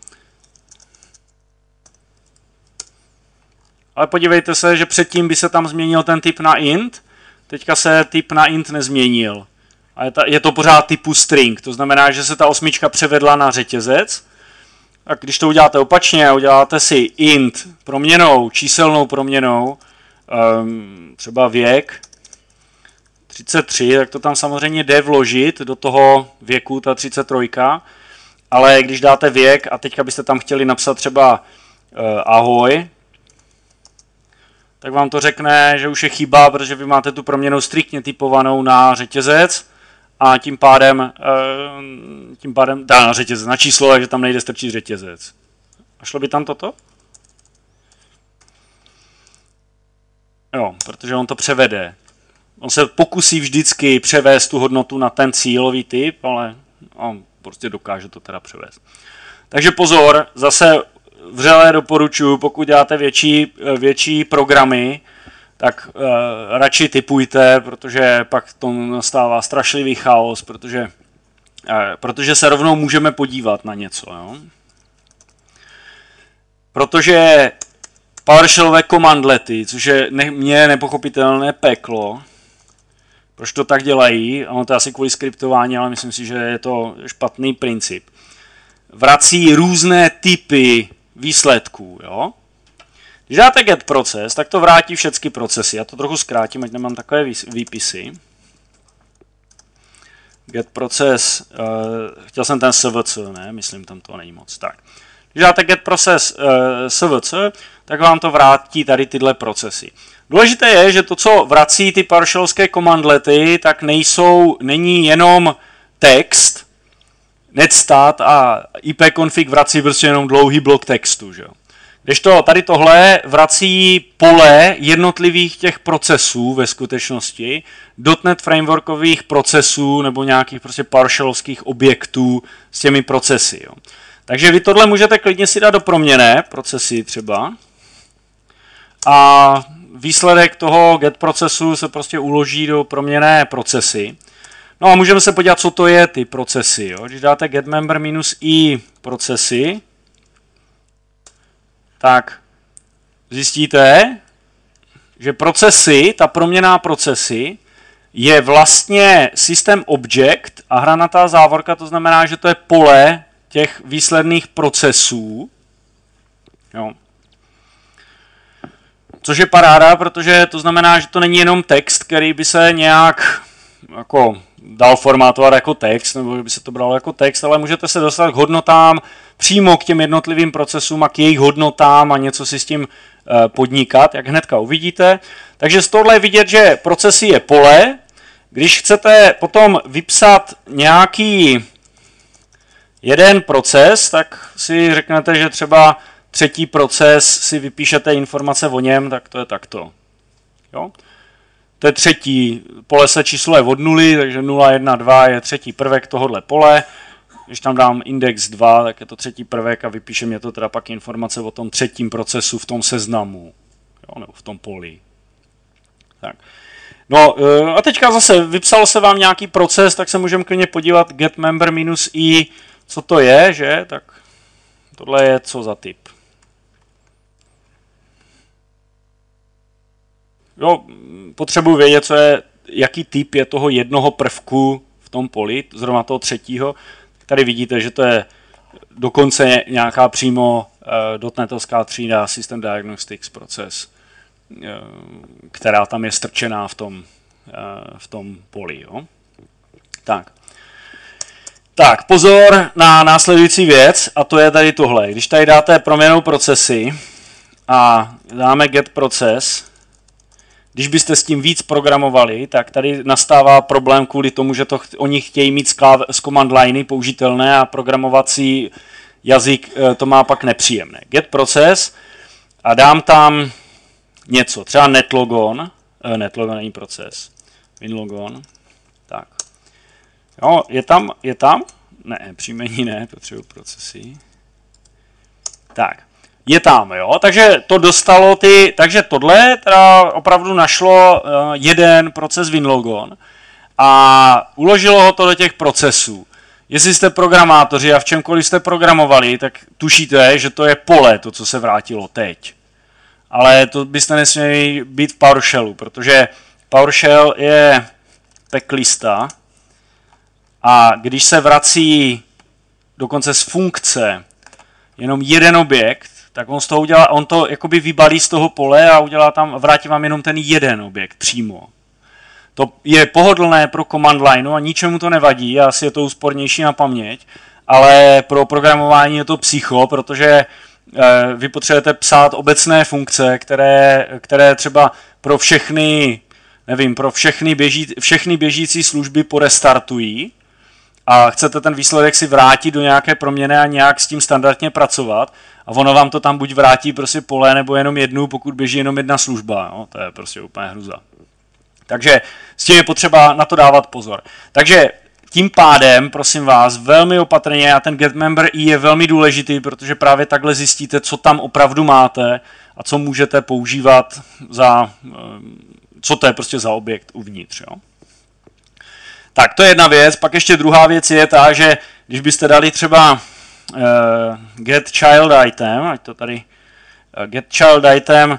Ale podívejte se, že předtím by se tam změnil ten typ na int, teďka se typ na int nezměnil. A je, ta, je to pořád typu string, to znamená, že se ta osmička převedla na řetězec. A když to uděláte opačně, uděláte si int proměnou, číselnou proměnou, um, třeba věk třicet tři, tak to tam samozřejmě jde vložit do toho věku, ta třicet tři, ale když dáte věk a teďka byste tam chtěli napsat třeba uh, ahoj, tak vám to řekne, že už je chyba, protože vy máte tu proměnu striktně typovanou na řetězec a tím pádem, uh, tím pádem dá na řetězec, na číslo, takže tam nejde strčit řetězec. A šlo by tam toto? Jo, protože on to převede. On se pokusí vždycky převést tu hodnotu na ten cílový typ, ale on prostě dokáže to teda převést. Takže pozor, zase vřele doporučuji, pokud děláte větší, větší programy, tak uh, radši typujte, protože pak to nastává strašlivý chaos, protože, uh, protože se rovnou můžeme podívat na něco. Jo? Protože PowerShellové komandlety, což je ne, mně nepochopitelné peklo, proč to tak dělají, ono to je asi kvůli skriptování, ale myslím si, že je to špatný princip. Vrací různé typy výsledků. Jo? Když dáte get proces, tak to vrátí všechny procesy. Já to trochu zkrátím, ať nemám takové výpisy. Get proces, uh, chtěl jsem ten S V C, ne, myslím, tam to není moc. Tak. Když dáte get proces uh, S V C, tak vám to vrátí tady tyhle procesy. Důležité je, že to, co vrací ty PowerShellské komandlety, tak nejsou, není jenom text, netstat a ipconfig vrací prostě jenom dlouhý blok textu. Že? Kdežto tady tohle vrací pole jednotlivých těch procesů ve skutečnosti, .NET frameworkových procesů nebo nějakých prostě PowerShellovských objektů s těmi procesy. Jo? Takže vy tohle můžete klidně si dát do proměnné procesy třeba a výsledek toho get procesu se prostě uloží do proměnné procesy. No a můžeme se podívat, co to je ty procesy. Jo? Když dáte getMember minus i procesy, tak zjistíte, že procesy, ta proměnná procesy, je vlastně systém object a hranatá závorka, to znamená, že to je pole těch výsledných procesů. Jo. Což je paráda, protože to znamená, že to není jenom text, který by se nějak jako dal formátovat jako text, nebo by se to bralo jako text, ale můžete se dostat k hodnotám přímo k těm jednotlivým procesům a k jejich hodnotám a něco si s tím podnikat, jak hnedka uvidíte. Takže z tohle je vidět, že procesy je pole. Když chcete potom vypsat nějaký jeden proces, tak si řeknete, že třeba třetí proces si vypíšete informace o něm, tak to je takto. Jo? To je třetí, pole se číslo je od nuly, takže nula, jedna, dva je třetí prvek tohohle pole. Když tam dám index dva, tak je to třetí prvek a vypíše mě to teda pak informace o tom třetím procesu v tom seznamu, jo, nebo v tom poli. Tak. No a teďka zase vypsal se vám nějaký proces, tak se můžeme klidně podívat getMember minus i, co to je, že? Tak tohle je co za typ. Jo, potřebuji vědět, co je, jaký typ je toho jednoho prvku v tom poli, zrovna toho třetího. Tady vidíte, že to je dokonce nějaká přímo uh, dotnetovská třída System Diagnostics proces, uh, která tam je strčená v tom, uh, v tom poli. Jo? Tak. tak, pozor na následující věc, a to je tady tohle. Když tady dáte proměnnou procesy a dáme get proces, když byste s tím víc programovali, tak tady nastává problém kvůli tomu, že to oni chtějí mít z command liney použitelné a programovací jazyk to má pak nepříjemné. Get proces a dám tam něco, třeba netlogon, eh, netlogon není proces, winlogon, tak. Jo, je tam, je tam? Ne, příjmení ne, potřebuji procesy. Tak, je tam, jo, takže to dostalo ty, takže tohle teda opravdu našlo uh, jeden proces WinLogon a uložilo ho to do těch procesů. Jestli jste programátoři a v čemkoliv jste programovali, tak tušíte, že to je pole, to, co se vrátilo teď. Ale to byste nesměli být v PowerShellu, protože PowerShell je peklista a když se vrací dokonce z funkce jenom jeden objekt, tak on z toho udělá, on to jakoby vybalí z toho pole a udělá tam, vrátí vám jenom ten jeden objekt přímo. To je pohodlné pro command line a ničemu to nevadí, asi je to úspornější na paměť, ale pro programování je to psycho, protože vy potřebujete psát obecné funkce, které, které třeba pro všechny, nevím, pro všechny, běží, všechny běžící služby porestartují a chcete ten výsledek si vrátit do nějaké proměny a nějak s tím standardně pracovat a ono vám to tam buď vrátí prostě pole nebo jenom jednu, pokud běží jenom jedna služba. No, to je prostě úplně hruza. Takže s tím je potřeba na to dávat pozor. Takže tím pádem, prosím vás, velmi opatrně a ten getMember i je velmi důležitý, protože právě takhle zjistíte, co tam opravdu máte a co můžete používat za, co to je prostě za objekt uvnitř. Jo? Tak to je jedna věc, pak ještě druhá věc je ta, že když byste dali třeba uh, get child item, ať to tady uh, get child item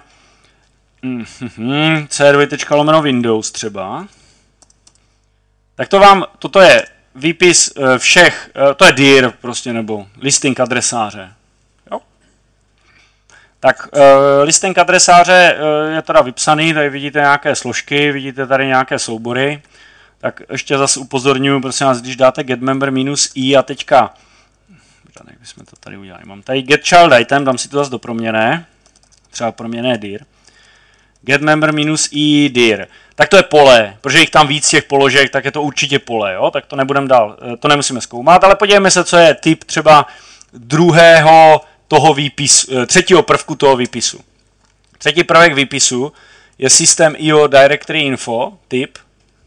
mm, c dva lomeno Windows třeba, tak to vám, toto je výpis všech, to je dir prostě, nebo listing adresáře. Jo? Tak listing adresáře je teda vypsaný, tady vidíte nějaké složky, vidíte tady nějaké soubory. Tak ještě zase upozorňuji, prosím vás, když dáte getMember minus i a teďka, jak bychom to tady udělali, mám tady get child item, dám si to zase do proměnné, třeba proměnné dir. getMember minus i dir. Tak to je pole, protože jich tam víc těch položek, tak je to určitě pole, jo? Tak to nebudeme dál, to nemusíme zkoumat, ale podívejme se, co je typ třeba druhého toho výpisu, třetího prvku toho výpisu. Třetí prvek výpisu je systém I O directory info, typ.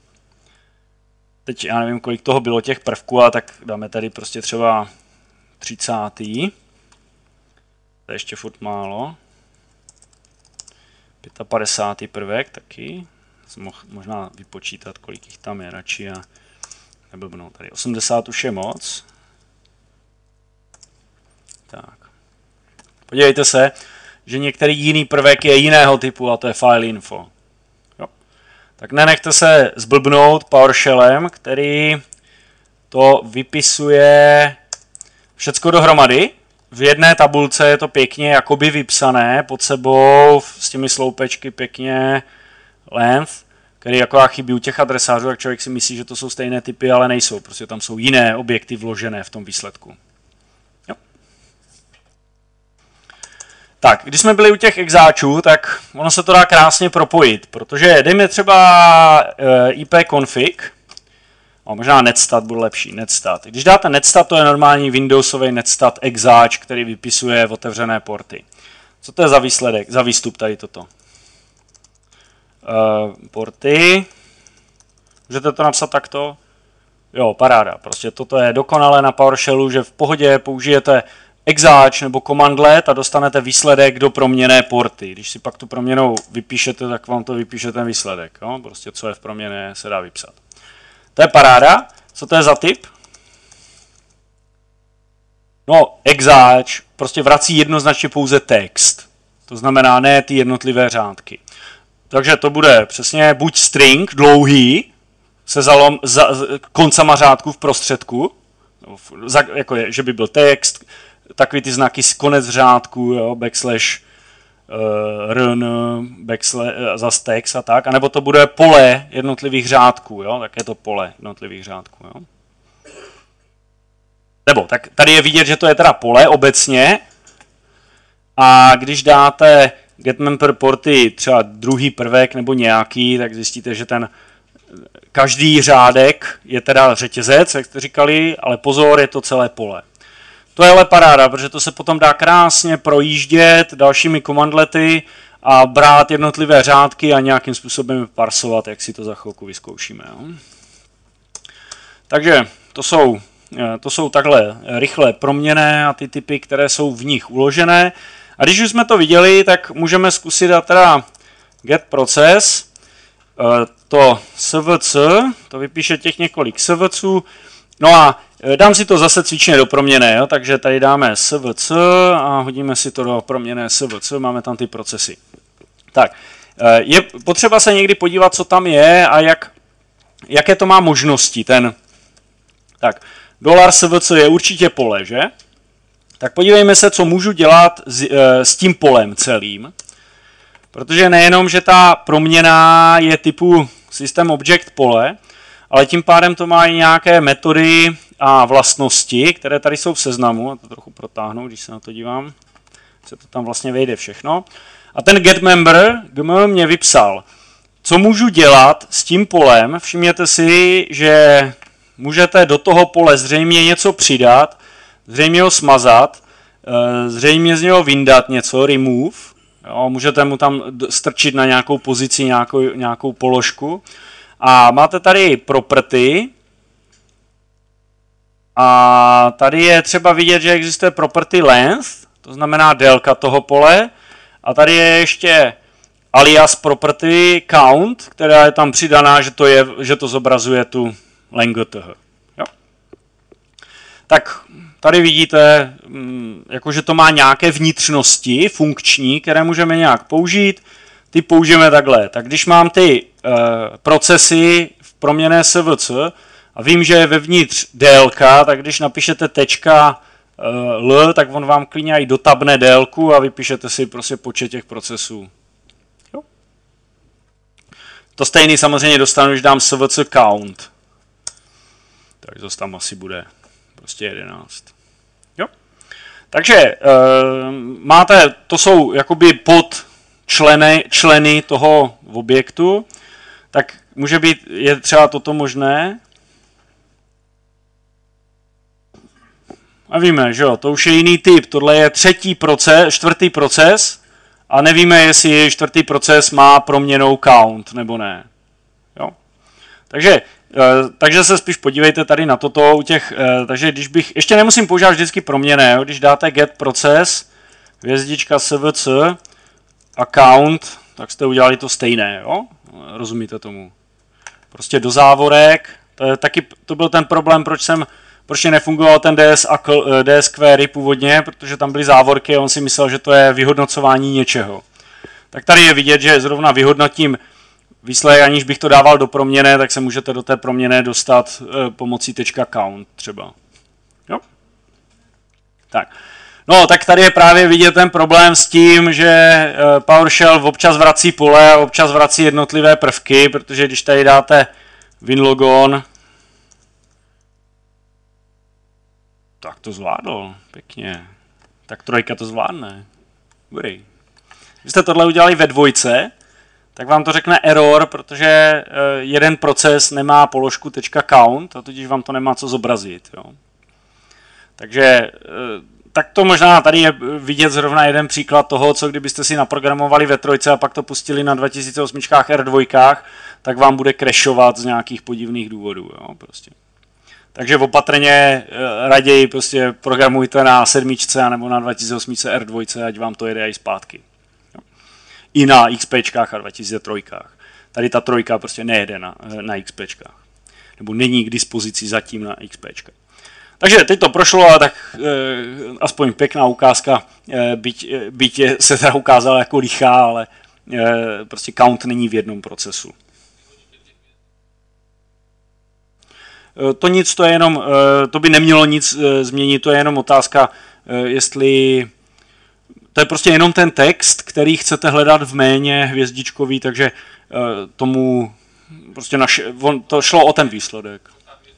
Teď já nevím, kolik toho bylo těch prvků, a tak dáme tady prostě třeba třicátý. To je ještě furt málo. padesátý pátý prvek taky. Mohl možná vypočítat, kolik jich tam je radši a neblbnout tady. osmdesát už je moc. Tak. Podívejte se, že některý jiný prvek je jiného typu a to je file info. Jo. Tak nenechte se zblbnout PowerShellem, který to vypisuje všecko dohromady. V jedné tabulce je to pěkně jakoby vypsané pod sebou s těmi sloupečky pěkně length, který jako chybí u těch adresářů, tak člověk si myslí, že to jsou stejné typy, ale nejsou. Prostě tam jsou jiné objekty vložené v tom výsledku. Jo. Tak, když jsme byli u těch exáčů, tak ono se to dá krásně propojit, protože dejme třeba ipconfig, a možná netstat bude lepší, netstat. Když dáte netstat, to je normální Windowsový netstat exáč, který vypisuje otevřené porty. Co to je za výsledek, za výstup tady toto? Uh, porty. Můžete to napsat takto? Jo, paráda. Prostě toto je dokonalé na PowerShellu, že v pohodě použijete exáč nebo commandlet a dostanete výsledek do proměnné porty. Když si pak tu proměnou vypíšete, tak vám to vypíše ten výsledek. Jo? Prostě co je v proměnné, se dá vypsat. To je paráda. Co to je za typ? No, exáč prostě vrací jednoznačně pouze text. To znamená ne ty jednotlivé řádky. Takže to bude přesně buď string dlouhý se zalom, za, koncama řádku v prostředku, za, jako je, že by byl text, takový ty znaky konec řádku, jo, backslash uh, run, backslash, uh, zas text a tak, anebo to bude pole jednotlivých řádků, jo, tak je to pole jednotlivých řádků. Jo. Nebo, tak tady je vidět, že to je teda pole obecně a když dáte getMember porty třeba druhý prvek nebo nějaký, tak zjistíte, že ten každý řádek je teda řetězec, jak jste říkali, ale pozor, je to celé pole. To je ale paráda, protože to se potom dá krásně projíždět dalšími komandlety a brát jednotlivé řádky a nějakým způsobem parsovat, jak si to za chvilku vyzkoušíme. Jo? Takže to jsou, to jsou takhle rychlé proměnné a ty typy, které jsou v nich uložené. A když už jsme to viděli, tak můžeme zkusit dát teda get process, to svc, to vypíše těch několik svců, no a dám si to zase cvičně do proměnné, jo? Takže tady dáme svc a hodíme si to do proměnné svc, máme tam ty procesy. Tak, je potřeba se někdy podívat, co tam je a jak, jaké to má možnosti. Ten, tak, dolar svc je určitě pole, že? Tak podívejme se, co můžu dělat s, s tím polem celým. Protože nejenom, že ta proměna je typu system object pole, ale tím pádem to má i nějaké metody a vlastnosti, které tady jsou v seznamu. A to trochu protáhnu, když se na to dívám. Se to tam vlastně vejde všechno. A ten getMember gm mě vypsal, co můžu dělat s tím polem. Všimněte si, že můžete do toho pole zřejmě něco přidat, zřejmě ho smazat, zřejmě z něho vyndat něco, remove. Jo, můžete mu tam strčit na nějakou pozici, nějakou, nějakou položku. A máte tady property. A tady je třeba vidět, že existuje property length, to znamená délka toho pole. A tady je ještě alias property count, která je tam přidaná, že to, je, že to zobrazuje tu length. Jo? Tak tady vidíte, jakože to má nějaké vnitřnosti funkční, které můžeme nějak použít. Ty použijeme takhle. Tak když mám ty uh, procesy v proměnné svc a vím, že je vevnitř délka, tak když napíšete tečka uh, l, tak on vám klidně i dotabne délku a vypíšete si prostě počet těch procesů. Jo? To stejný samozřejmě dostanu, když dám svc count. Tak to tam asi bude prostě jedenáct. Jo? Takže uh, máte, to jsou jakoby pod členy, členy toho objektu, tak může být, je třeba toto možné. A víme, že jo, to už je jiný typ, tohle je třetí proces, čtvrtý proces a nevíme, jestli čtvrtý proces má proměnou count nebo ne. Jo? Takže, takže se spíš podívejte tady na toto u těch, takže když bych, ještě nemusím používat vždycky proměnné, jo? Když dáte get proces, hvězdička svc, account, tak jste udělali to stejné, jo? Rozumíte tomu? Prostě do závorek, to, je taky, to byl ten problém, proč jsem, proč nefungoval ten D S, D S query původně, protože tam byly závorky a on si myslel, že to je vyhodnocování něčeho. Tak tady je vidět, že zrovna vyhodnotím výsledek, aniž bych to dával do proměnné, tak se můžete do té proměnné dostat pomocí .count třeba. Jo? Tak. No, tak tady je právě vidět ten problém s tím, že PowerShell občas vrací pole a občas vrací jednotlivé prvky, protože když tady dáte winlogon, tak to zvládl, pěkně. Tak trojka to zvládne. Dobrý. Když jste tohle udělali ve dvojce, tak vám to řekne error, protože jeden proces nemá položku .count a tudíž vám to nemá co zobrazit. Jo. Takže tak to možná tady je vidět zrovna jeden příklad toho, co kdybyste si naprogramovali ve trojce a pak to pustili na dva tisíce osm R dva, tak vám bude crashovat z nějakých podivných důvodů. Jo, prostě. Takže opatrně raději prostě programujte na sedmičce nebo na dva tisíce osm R dva, ať vám to jede i zpátky. Jo. I na XPčkách a dva tisíce tři. Tady ta trojka prostě nejede na, na XPčkách. Nebo není k dispozici zatím na XPčka. Takže teď to prošlo, a tak e, aspoň pěkná ukázka, e, byť, byť se teda ukázala jako lichá, ale e, prostě count není v jednom procesu. E, to nic, to je jenom, e, to by nemělo nic e, změnit, to je jenom otázka, e, jestli, to je prostě jenom ten text, který chcete hledat v méně hvězdičkový, takže e, tomu prostě naš, on, to šlo o ten výsledek.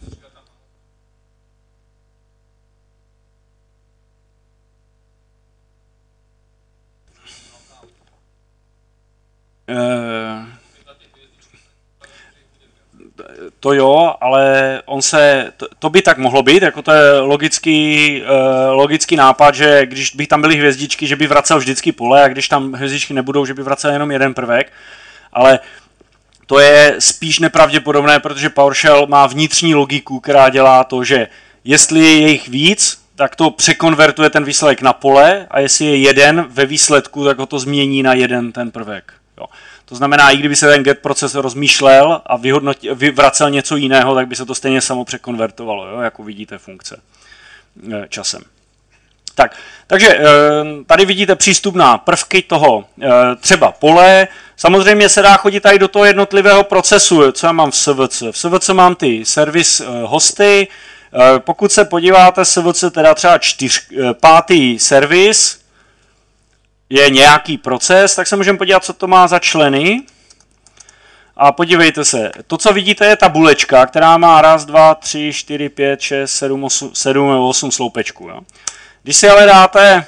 To jo, ale on se, to, to by tak mohlo být, jako to je logický, logický nápad, že když by tam byly hvězdičky, že by vracel vždycky pole a když tam hvězdičky nebudou, že by vracel jenom jeden prvek, ale to je spíš nepravděpodobné, protože PowerShell má vnitřní logiku, která dělá to, že jestli je jich víc, tak to překonvertuje ten výsledek na pole a jestli je jeden ve výsledku, tak ho to změní na jeden ten prvek. Jo. To znamená, i kdyby se ten get proces rozmýšlel a vyvracel něco jiného, tak by se to stejně samo překonvertovalo, jo, jako vidíte funkce časem. Tak, takže tady vidíte přístup na prvky toho třeba pole. Samozřejmě se dá chodit tady do toho jednotlivého procesu, co já mám v S V C. V S V C mám ty servis hosty. Pokud se podíváte S V C, teda třeba čtyř, pátý servis je nějaký proces, tak se můžeme podívat, co to má za členy. A podívejte se, to, co vidíte, je tabulečka, která má raz, dva, tři, čtyři, pět, šest, sedm, osm, sedm nebo osm sloupečků. Jo. Když si ale dáte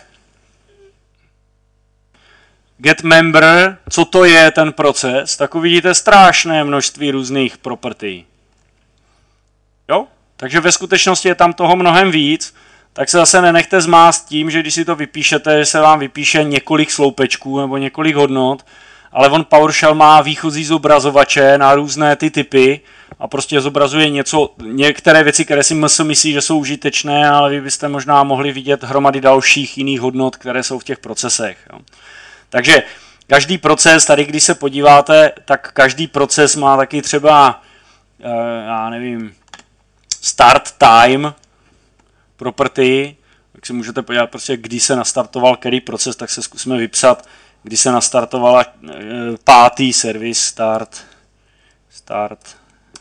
get member, co to je ten proces, tak uvidíte strašné množství různých property. Jo? Takže ve skutečnosti je tam toho mnohem víc, tak se zase nenechte zmást tím, že když si to vypíšete, že se vám vypíše několik sloupečků nebo několik hodnot, ale on PowerShell má výchozí zobrazovače na různé ty typy a prostě zobrazuje něco, některé věci, které si myslí, že jsou užitečné, ale vy byste možná mohli vidět hromady dalších jiných hodnot, které jsou v těch procesech. Jo. Takže každý proces, tady když se podíváte, tak každý proces má taky třeba, já nevím, start time property, tak si můžete podívat prostě, kdy se nastartoval který proces, tak se zkusíme vypsat, kdy se nastartovala pátý servis start, start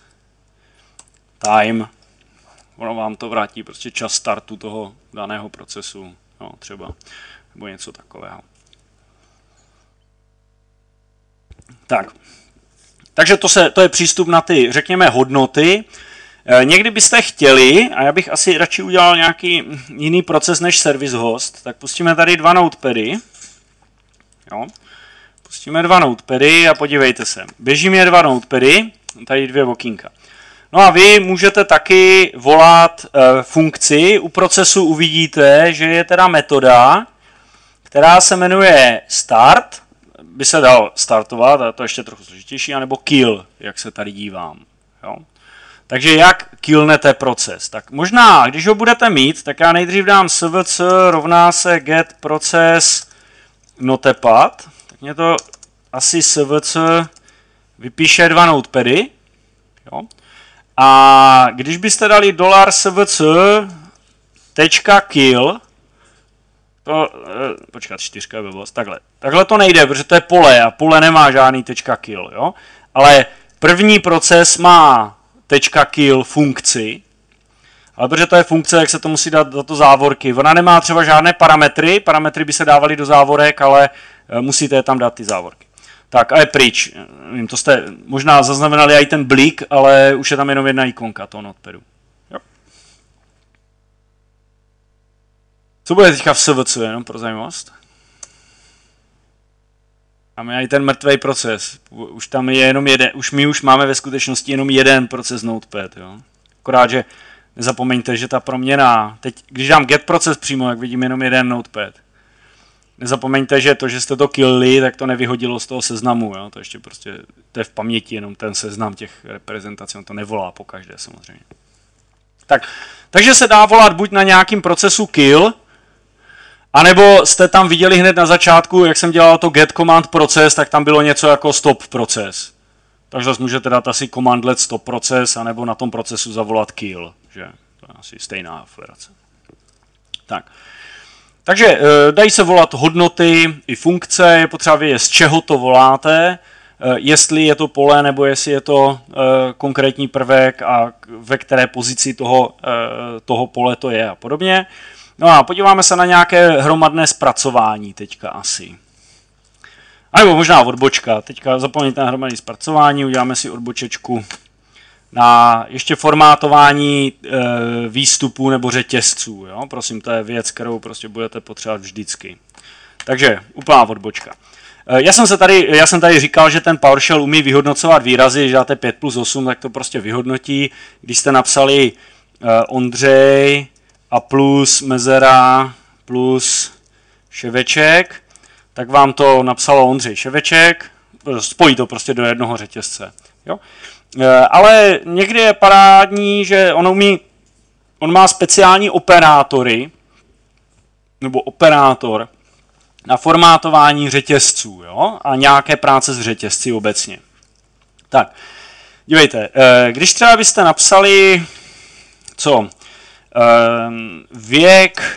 time. Ono vám to vrátí prostě čas startu toho daného procesu, no, třeba, nebo něco takového. Tak. Takže to, se, to je přístup na ty, řekněme, hodnoty. Někdy byste chtěli, a já bych asi radši udělal nějaký jiný proces než service host, tak pustíme tady dva notepady. Jo. Pustíme dva notepady a podívejte se. Běží mě dva notepady, tady dvě okýnka. No a vy můžete taky volat e, funkci. U procesu uvidíte, že je teda metoda, která se jmenuje start, by se dal startovat, a to ještě trochu složitější, anebo kill, jak se tady dívám. Jo. Takže jak killnete proces? Tak možná, když ho budete mít, tak já nejdřív dám svc rovná se get proces notepad, tak mě to asi svc vypíše dva notepady. Jo. A když byste dali dolar svc tečka kill, to, počkat, čtyřka je blbost, takhle. Takhle to nejde, protože to je pole a pole nemá žádný tečka kill, jo. Ale první proces má tečka kill funkci, ale protože to je funkce, jak se to musí dát do to závorky. Ona nemá třeba žádné parametry, parametry by se dávaly do závorek, ale musíte je tam dát ty závorky. Tak a je pryč. Vím, to jste možná zaznamenali i ten blik, ale už je tam jenom jedna ikonka toho notepadu. Jo. Co bude teďka v svc, jenom pro zajímavost? Máme i ten mrtvý proces. Už tam je jenom jeden, už my už máme ve skutečnosti jenom jeden proces notepad. Jo. Akorát, že nezapomeňte, že ta proměna, teď když dám get proces přímo, tak vidím jenom jeden notepad. Nezapomeňte, že to, že jste to killli, tak to nevyhodilo z toho seznamu. Jo. To ještě prostě, to je v paměti jenom ten seznam těch reprezentací, on to nevolá po každé samozřejmě. Tak, takže se dá volat buď na nějakým procesu kill, anebo jste tam viděli hned na začátku, jak jsem dělal to get command proces, tak tam bylo něco jako stop proces. Takže zase můžete dát asi commandlet stop proces, anebo na tom procesu zavolat kill. Že? To je asi stejná operace. Tak. Takže dají se volat hodnoty i funkce, je potřeba vědět, z čeho to voláte, jestli je to pole, nebo jestli je to konkrétní prvek a ve které pozici toho, toho pole to je a podobně. No a podíváme se na nějaké hromadné zpracování teďka asi. A nebo možná odbočka. Teďka zapomeňte na hromadné zpracování, uděláme si odbočečku na ještě formátování e, výstupů nebo řetězců. Jo? Prosím, to je věc, kterou prostě budete potřebovat vždycky. Takže úplná odbočka. E, já, jsem se tady, já jsem tady říkal, že ten PowerShell umí vyhodnocovat výrazy, že dáte pět plus osm, tak to prostě vyhodnotí. Když jste napsali e, Ondřej a plus mezera plus Ševeček, tak vám to napsalo Ondřej Ševeček, spojí to prostě do jednoho řetězce. Jo? Ale někdy je parádní, že on umí, on má speciální operátory, nebo operátor na formátování řetězců, jo? A nějaké práce s řetězci obecně. Tak, dívejte, když třeba byste napsali, co, věk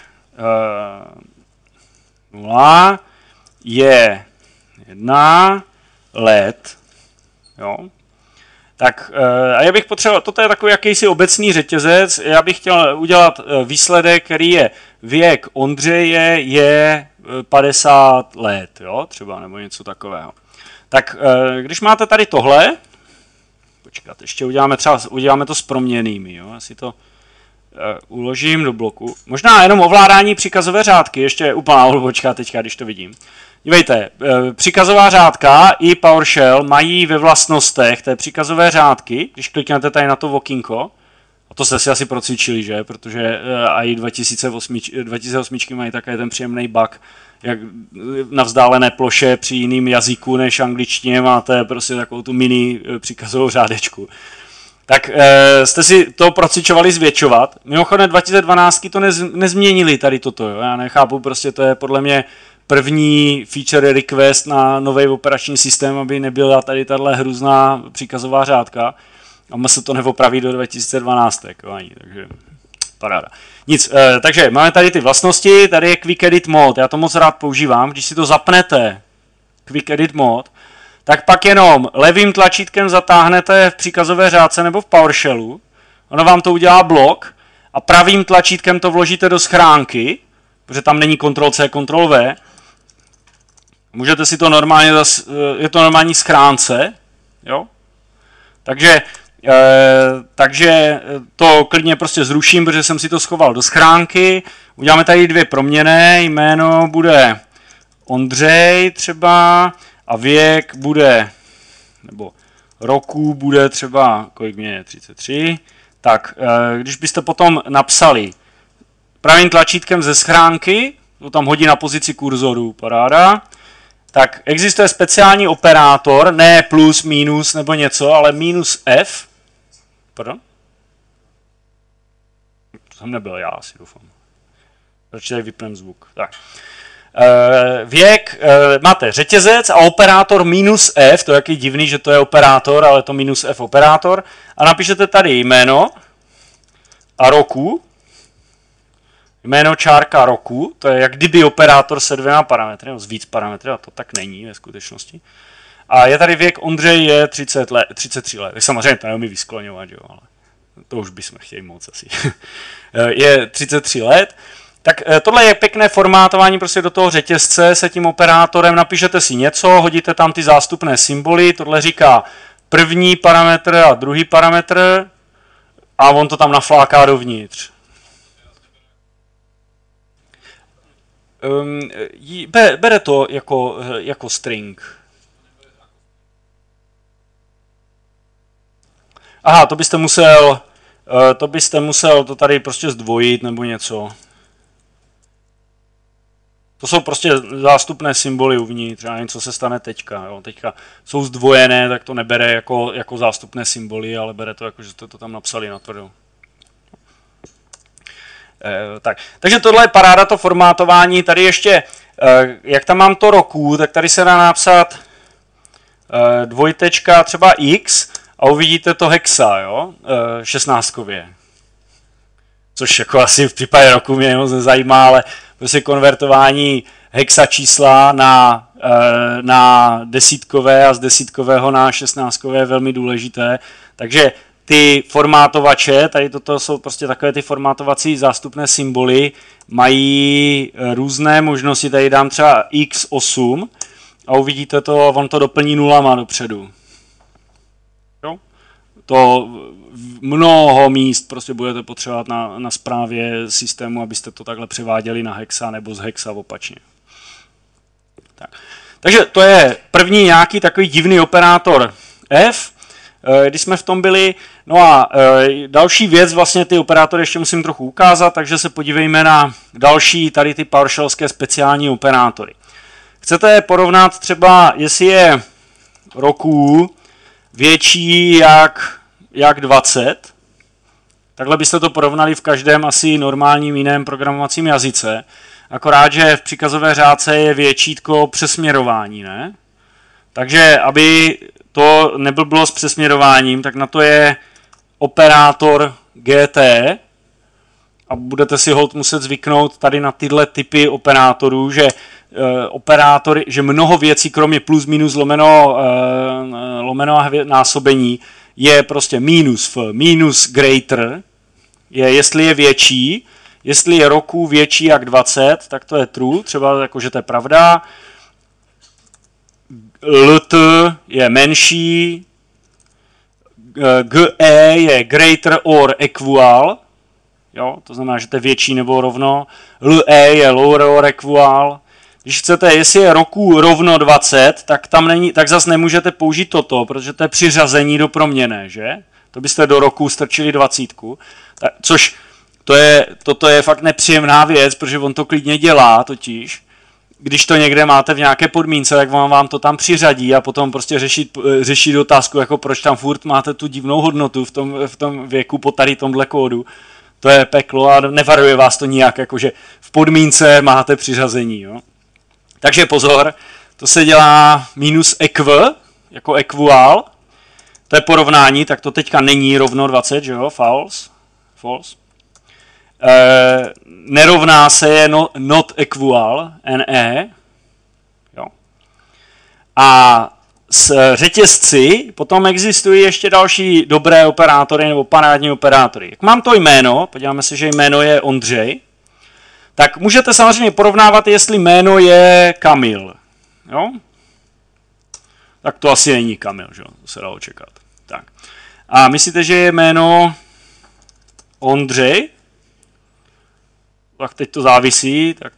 nula je jedna let, jo? Tak a já bych potřeboval, toto je takový jakýsi obecný řetězec, já bych chtěl udělat výsledek, který je věk Ondřeje je padesát let, jo, třeba, nebo něco takového. Tak když máte tady tohle, počkat, ještě uděláme třeba, uděláme to s proměnnými, jo, já si to uh, uložím do bloku. Možná jenom ovládání příkazové řádky, ještě úplná odbočka teďka, když to vidím. Dívejte, příkazová řádka i PowerShell mají ve vlastnostech té příkazové řádky, když kliknete tady na to okýnko, a to jste si asi procvičili, že? Protože i dva tisíce osm mají také ten příjemný bug, jak na vzdálené ploše při jiným jazyku než angličtině máte prostě takovou tu mini příkazovou řádečku. Tak e, jste si to procvičovali zvětšovat. Mimochodem dva tisíce dvanáct to nez, nezměnili tady toto, jo? Já nechápu, prostě to je podle mě první feature request na nový operační systém, aby nebyla tady tahle hrůzná příkazová řádka. A my se to neopraví do dva tisíce dvanáct, jako ani, takže paráda. Nic, e, takže máme tady ty vlastnosti, tady je Quick Edit Mode, já to moc rád používám, když si to zapnete, Quick Edit Mode, tak pak jenom levým tlačítkem zatáhnete v příkazové řádce nebo v PowerShellu, ono vám to udělá blok a pravým tlačítkem to vložíte do schránky, protože tam není kontrol C, kontrol V. Můžete si to normálně, je to normální schránce, jo? Takže, e, takže to klidně prostě zruším, protože jsem si to schoval do schránky. Uděláme tady dvě proměnné, jméno bude Ondřej třeba a věk bude, nebo roku bude třeba, kolik mě je, třicet tři. Tak, e, když byste potom napsali pravým tlačítkem ze schránky, to tam hodí na pozici kurzoru, paráda, tak existuje speciální operátor, ne plus, minus nebo něco, ale minus F. Pardon? To jsem nebyl já, asi doufám. Radši tady vypnem zvuk. Tak. E, věk, e, máte řetězec a operátor minus F, to je jaký divný, že to je operátor, ale to minus F operátor. A napíšete tady jméno a roku. Jméno čárka roku, to je jak kdyby operátor se dvěma parametry, nebo s víc parametry, a to tak není ve skutečnosti. A je tady věk Ondřej je třicet let, třicet tři let. Tak samozřejmě to neumí vyskloňovat, jo, ale to už bychom chtěli moc asi. Je třicet tři let. Tak tohle je pěkné formátování prostě do toho řetězce se tím operátorem. Napíšete si něco, hodíte tam ty zástupné symboly, tohle říká první parametr a druhý parametr a on to tam nafláká dovnitř. Um, bere to jako, jako string. Aha, to byste musel, to byste musel to tady prostě zdvojit nebo něco. To jsou prostě zástupné symboly uvnitř, a něco se stane teďka. Jo. Teďka jsou zdvojené, tak to nebere jako, jako zástupné symboly, ale bere to jako, že jste to tam napsali natvrdo. Eh, tak. Takže tohle je paráda, to formátování. Tady ještě, eh, jak tam mám to roku, tak tady se dá napsat eh, dvojtečka třeba X a uvidíte to hexa, jo, eh, šestnáctkově. Což jako asi v případě roku mě moc nezajímá, ale prostě konvertování hexa čísla na, eh, na desítkové a z desítkového na šestnáctkové je velmi důležité. Takže ty formátovače, tady toto jsou prostě takové ty formátovací zástupné symboly, mají různé možnosti, tady dám třeba X osm a uvidíte to, on to doplní nulama dopředu. Jo? To mnoho míst prostě budete potřebovat na, na správě systému, abyste to takhle převáděli na hexa nebo z hexa opačně. Tak. Takže to je první nějaký takový divný operátor F, když jsme v tom byli. No a e, další věc, vlastně ty operátory ještě musím trochu ukázat, takže se podívejme na další tady ty PowerShellské speciální operátory. Chcete porovnat třeba, jestli je roků větší jak, jak dvacet, takhle byste to porovnali v každém asi normálním jiném programovacím jazyce. akorát, že v příkazové řádce je většítko přesměrování, ne? Takže aby to nebylo s přesměrováním, tak na to je operátor G T a budete si holt muset zvyknout tady na tyhle typy operátorů, že e, operátory, že mnoho věcí, kromě plus, minus, lomeno, e, lomeno a násobení, je prostě minus v minus greater, je jestli je větší, jestli je roku větší jak dvacet, tak to je true, třeba jako, že to je pravda. Lt je menší, ge je greater or equal, jo, to znamená, že to je větší nebo rovno, le je lower or equal. Když chcete, jestli je roku rovno dvacet, tak tam není, tak zase nemůžete použít toto, protože to je přiřazení do proměnné, že? To byste do roku strčili dvacítku, tak, což to je, toto je fakt nepříjemná věc, protože on to klidně dělá totiž. Když to někde máte v nějaké podmínce, tak vám, vám to tam přiřadí a potom prostě řešit, řešit otázku, jako proč tam furt máte tu divnou hodnotu v tom, v tom věku po tady tomhle kódu. To je peklo a nevaruje vás to nijak, jakože v podmínce máte přiřazení. Jo? Takže pozor, to se dělá minus equ, jako equal, to je porovnání, tak to teďka není rovno dvacet, že jo, false, false. E, nerovná se je no, not equal, ne, jo. A s řetězci potom existují ještě další dobré operátory nebo parádní operátory. Jak mám to jméno, podíváme se, že jméno je Ondřej, tak můžete samozřejmě porovnávat, jestli jméno je Kamil. Jo? Tak to asi není Kamil, že? To se dalo čekat. Tak. A myslíte, že je jméno Ondřej? Tak teď to závisí, tak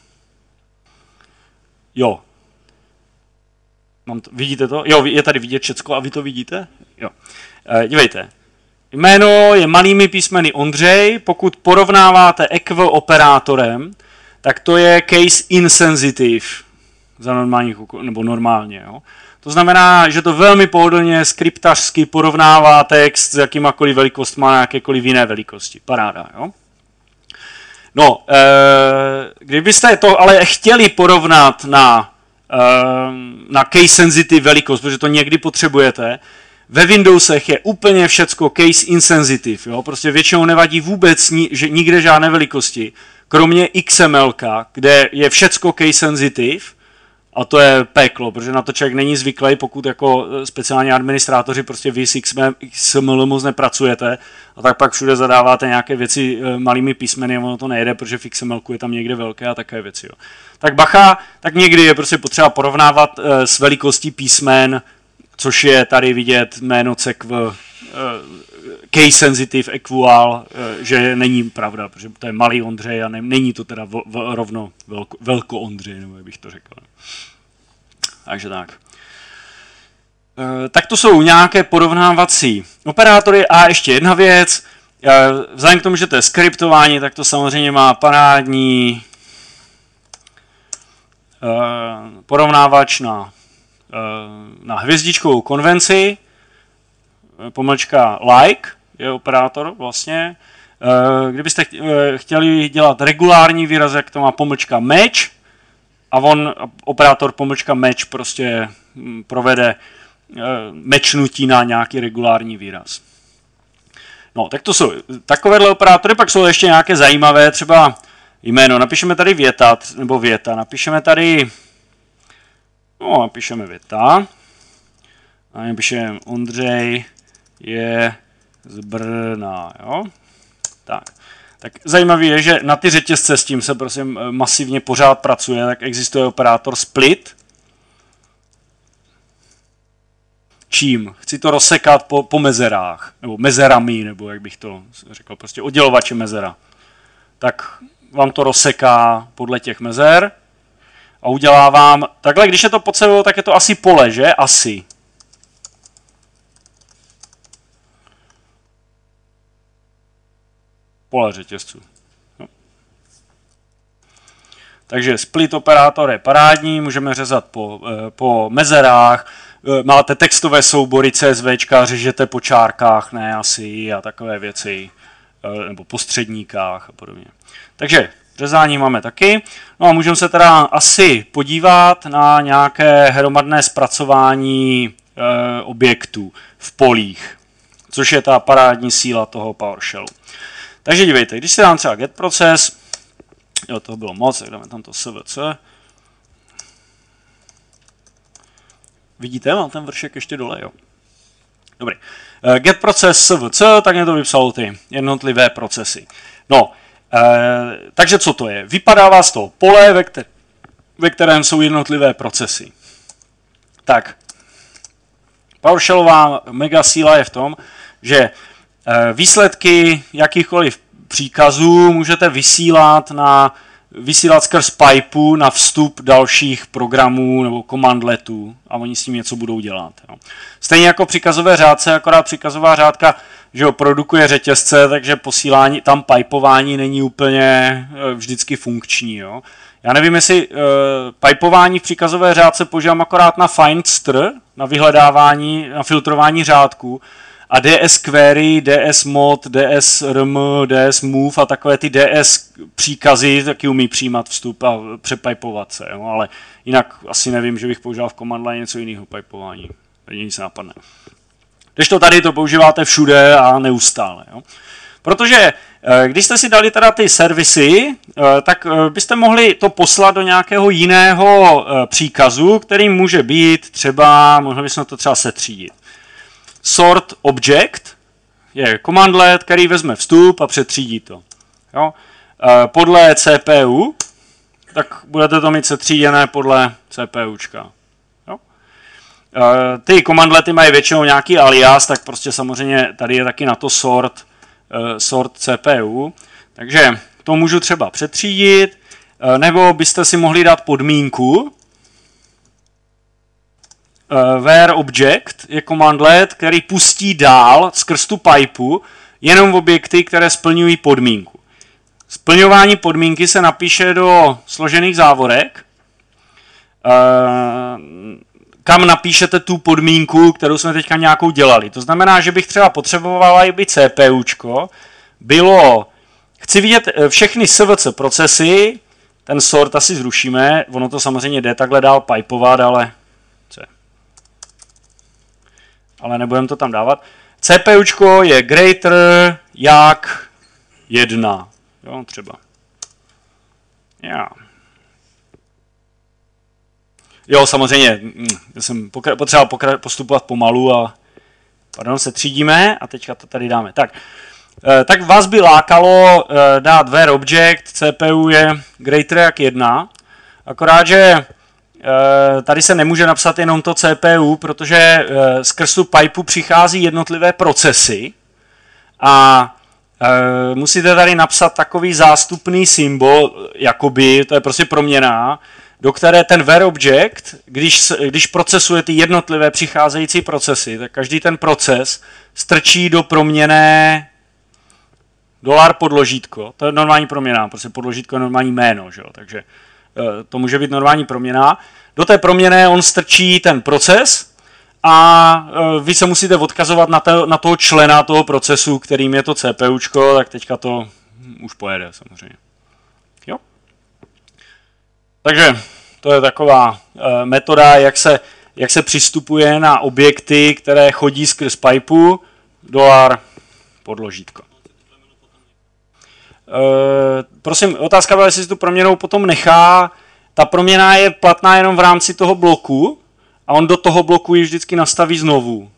jo. Mám to, vidíte to? Jo, je tady vidět všecko a vy to vidíte? Jo. E, dívejte. Jméno je malými písmeny Ondřej, pokud porovnáváte equ operátorem, tak to je case insensitive za normálních, nebo normálně. Jo. To znamená, že to velmi pohodlně skriptařsky porovnává text s jakýmakoliv velikostma na jakékoliv jiné velikosti. Paráda, jo. No, e, kdybyste to ale chtěli porovnat na, e, na case sensitive velikost, protože to někdy potřebujete, ve Windowsech je úplně všecko case insensitive, jo? Prostě většinou nevadí vůbec ni, že nikde žádné velikosti, kromě X M L, kde je všecko case sensitive, a to je peklo, protože na to člověk není zvyklý, pokud jako speciální administrátoři prostě vy s X M L moc nepracujete, a tak pak všude zadáváte nějaké věci malými písmeny a ono to nejde, protože v X M L je tam někde velké a také věci. Jo. Tak bacha, tak někdy je prostě potřeba porovnávat s velikostí písmen, což je tady vidět jméno cekv, case sensitive equal, že není pravda, protože to je malý Ondřej a ne, není to teda v, v, rovno velko, velko Ondřej, nebo jak bych to řekl. Takže tak. E, tak to jsou nějaké porovnávací operátory a ještě jedna věc. E, vzhledem k tomu, že to je skriptování, tak to samozřejmě má parádní e, porovnávač na na hvězdičkovou konvenci, pomlčka like je operátor vlastně. Kdybyste chtěli dělat regulární výraz, jak to má pomlčka match, a on, operátor pomlčka match prostě provede matchnutí na nějaký regulární výraz. No, tak to jsou takovéhle operátory, pak jsou ještě nějaké zajímavé, třeba jméno, napíšeme tady věta, nebo věta, napíšeme tady No, napíšeme věta. A napíšeme Ondřej je z Brna, jo? Tak. Tak zajímavé je, že na ty řetězce s tím se prosím masivně pořád pracuje, tak existuje operátor split. Čím? Chci to rozsekat po, po mezerách, nebo mezerami, nebo jak bych to řekl, prostě oddělovače mezera. Tak vám to rozseká podle těch mezer. A udělá vám, takhle, když je to pod sebou, tak je to asi pole, že? Asi. Pole řetězců. No. Takže split operátor je parádní, můžeme řezat po, po mezerách, máte textové soubory CSVčka, řežete po čárkách, ne asi, a takové věci, nebo po středníkách a podobně. Takže Řezání máme taky. No a můžeme se teda asi podívat na nějaké hromadné zpracování e, objektů v polích, což je ta parádní síla toho PowerShellu. Takže dívejte, když si dám třeba get process, jo, toho bylo moc, tak dáme tam to S V C. Vidíte, mám ten vršek ještě dole, jo. Dobrý. E, get process S V C, tak mě to vypsalo ty jednotlivé procesy. No, e, takže co to je? Vypadává z toho pole, ve, kter ve kterém jsou jednotlivé procesy. Tak, PowerShellová mega síla je v tom, že e, výsledky jakýchkoliv příkazů můžete vysílat na vysílat skrz pipu na vstup dalších programů nebo commandletů a oni s tím něco budou dělat. Jo. Stejně jako příkazové řádce, akorát příkazová řádka, že ho produkuje řetězce, takže posílání, tam pipování není úplně vždycky funkční. Jo. Já nevím, jestli uh, pipování v příkazové řádce používám akorát na find str, na vyhledávání, na filtrování řádků, a D S query, D S mod, D S rm, D S move a takové ty D S příkazy taky umí přijímat vstup a přepipovat se, jo? Ale jinak asi nevím, že bych používal v command line něco jiného pipování. Tady nic napadne. Když to tady to používáte všude a neustále. Jo? Protože když jste si dali teda ty servisy, tak byste mohli to poslat do nějakého jiného příkazu, který může být třeba, mohli bychom to třeba setřídit. Sort object je commandlet, který vezme vstup a přetřídí to. Jo? Podle C P U, tak budete to mít setříděné podle CPUčka. Jo? Ty commandlety mají většinou nějaký alias, tak prostě samozřejmě tady je taky na to sort, sort C P U. Takže to můžu třeba přetřídit, nebo byste si mohli dát podmínku, where object je commandlet, který pustí dál skrz tu pipu jenom objekty, které splňují podmínku. Splňování podmínky se napíše do složených závorek, kam napíšete tu podmínku, kterou jsme teďka nějakou dělali. To znamená, že bych třeba potřebovala, aby CPUčko bylo, chci vidět všechny S V C procesy, ten sort asi zrušíme, ono to samozřejmě jde takhle dál pipovat, ale ale nebudeme to tam dávat. CPUčko je greater jak jedna. Jo, třeba. Já. Jo, samozřejmě, já jsem potřeboval postupovat pomalu a pardon, se třídíme a teďka to tady dáme. Tak, tak vás by lákalo dát where object, C P U je greater jak jedna, akorát, že tady se nemůže napsat jenom to C P U, protože skrz tu pipu přichází jednotlivé procesy a musíte tady napsat takový zástupný symbol, jakoby, to je prostě proměnná, do které ten where object, když, když procesuje ty jednotlivé přicházející procesy, tak každý ten proces strčí do proměnné dolar podložítko. To je normální proměna, prostě podložítko je normální jméno, že jo? Takže to může být normální proměna. Do té proměny on strčí ten proces a vy se musíte odkazovat na, to, na toho člena toho procesu, kterým je to CPUčko, tak teďka to už pojede samozřejmě. Jo? Takže to je taková metoda, jak se, jak se přistupuje na objekty, které chodí skrz pipu, dolar podložítko. Uh, prosím, otázka byla, jestli si tu proměnou potom nechá. Ta proměna je platná jenom v rámci toho bloku a on do toho bloku ji vždycky nastaví znovu.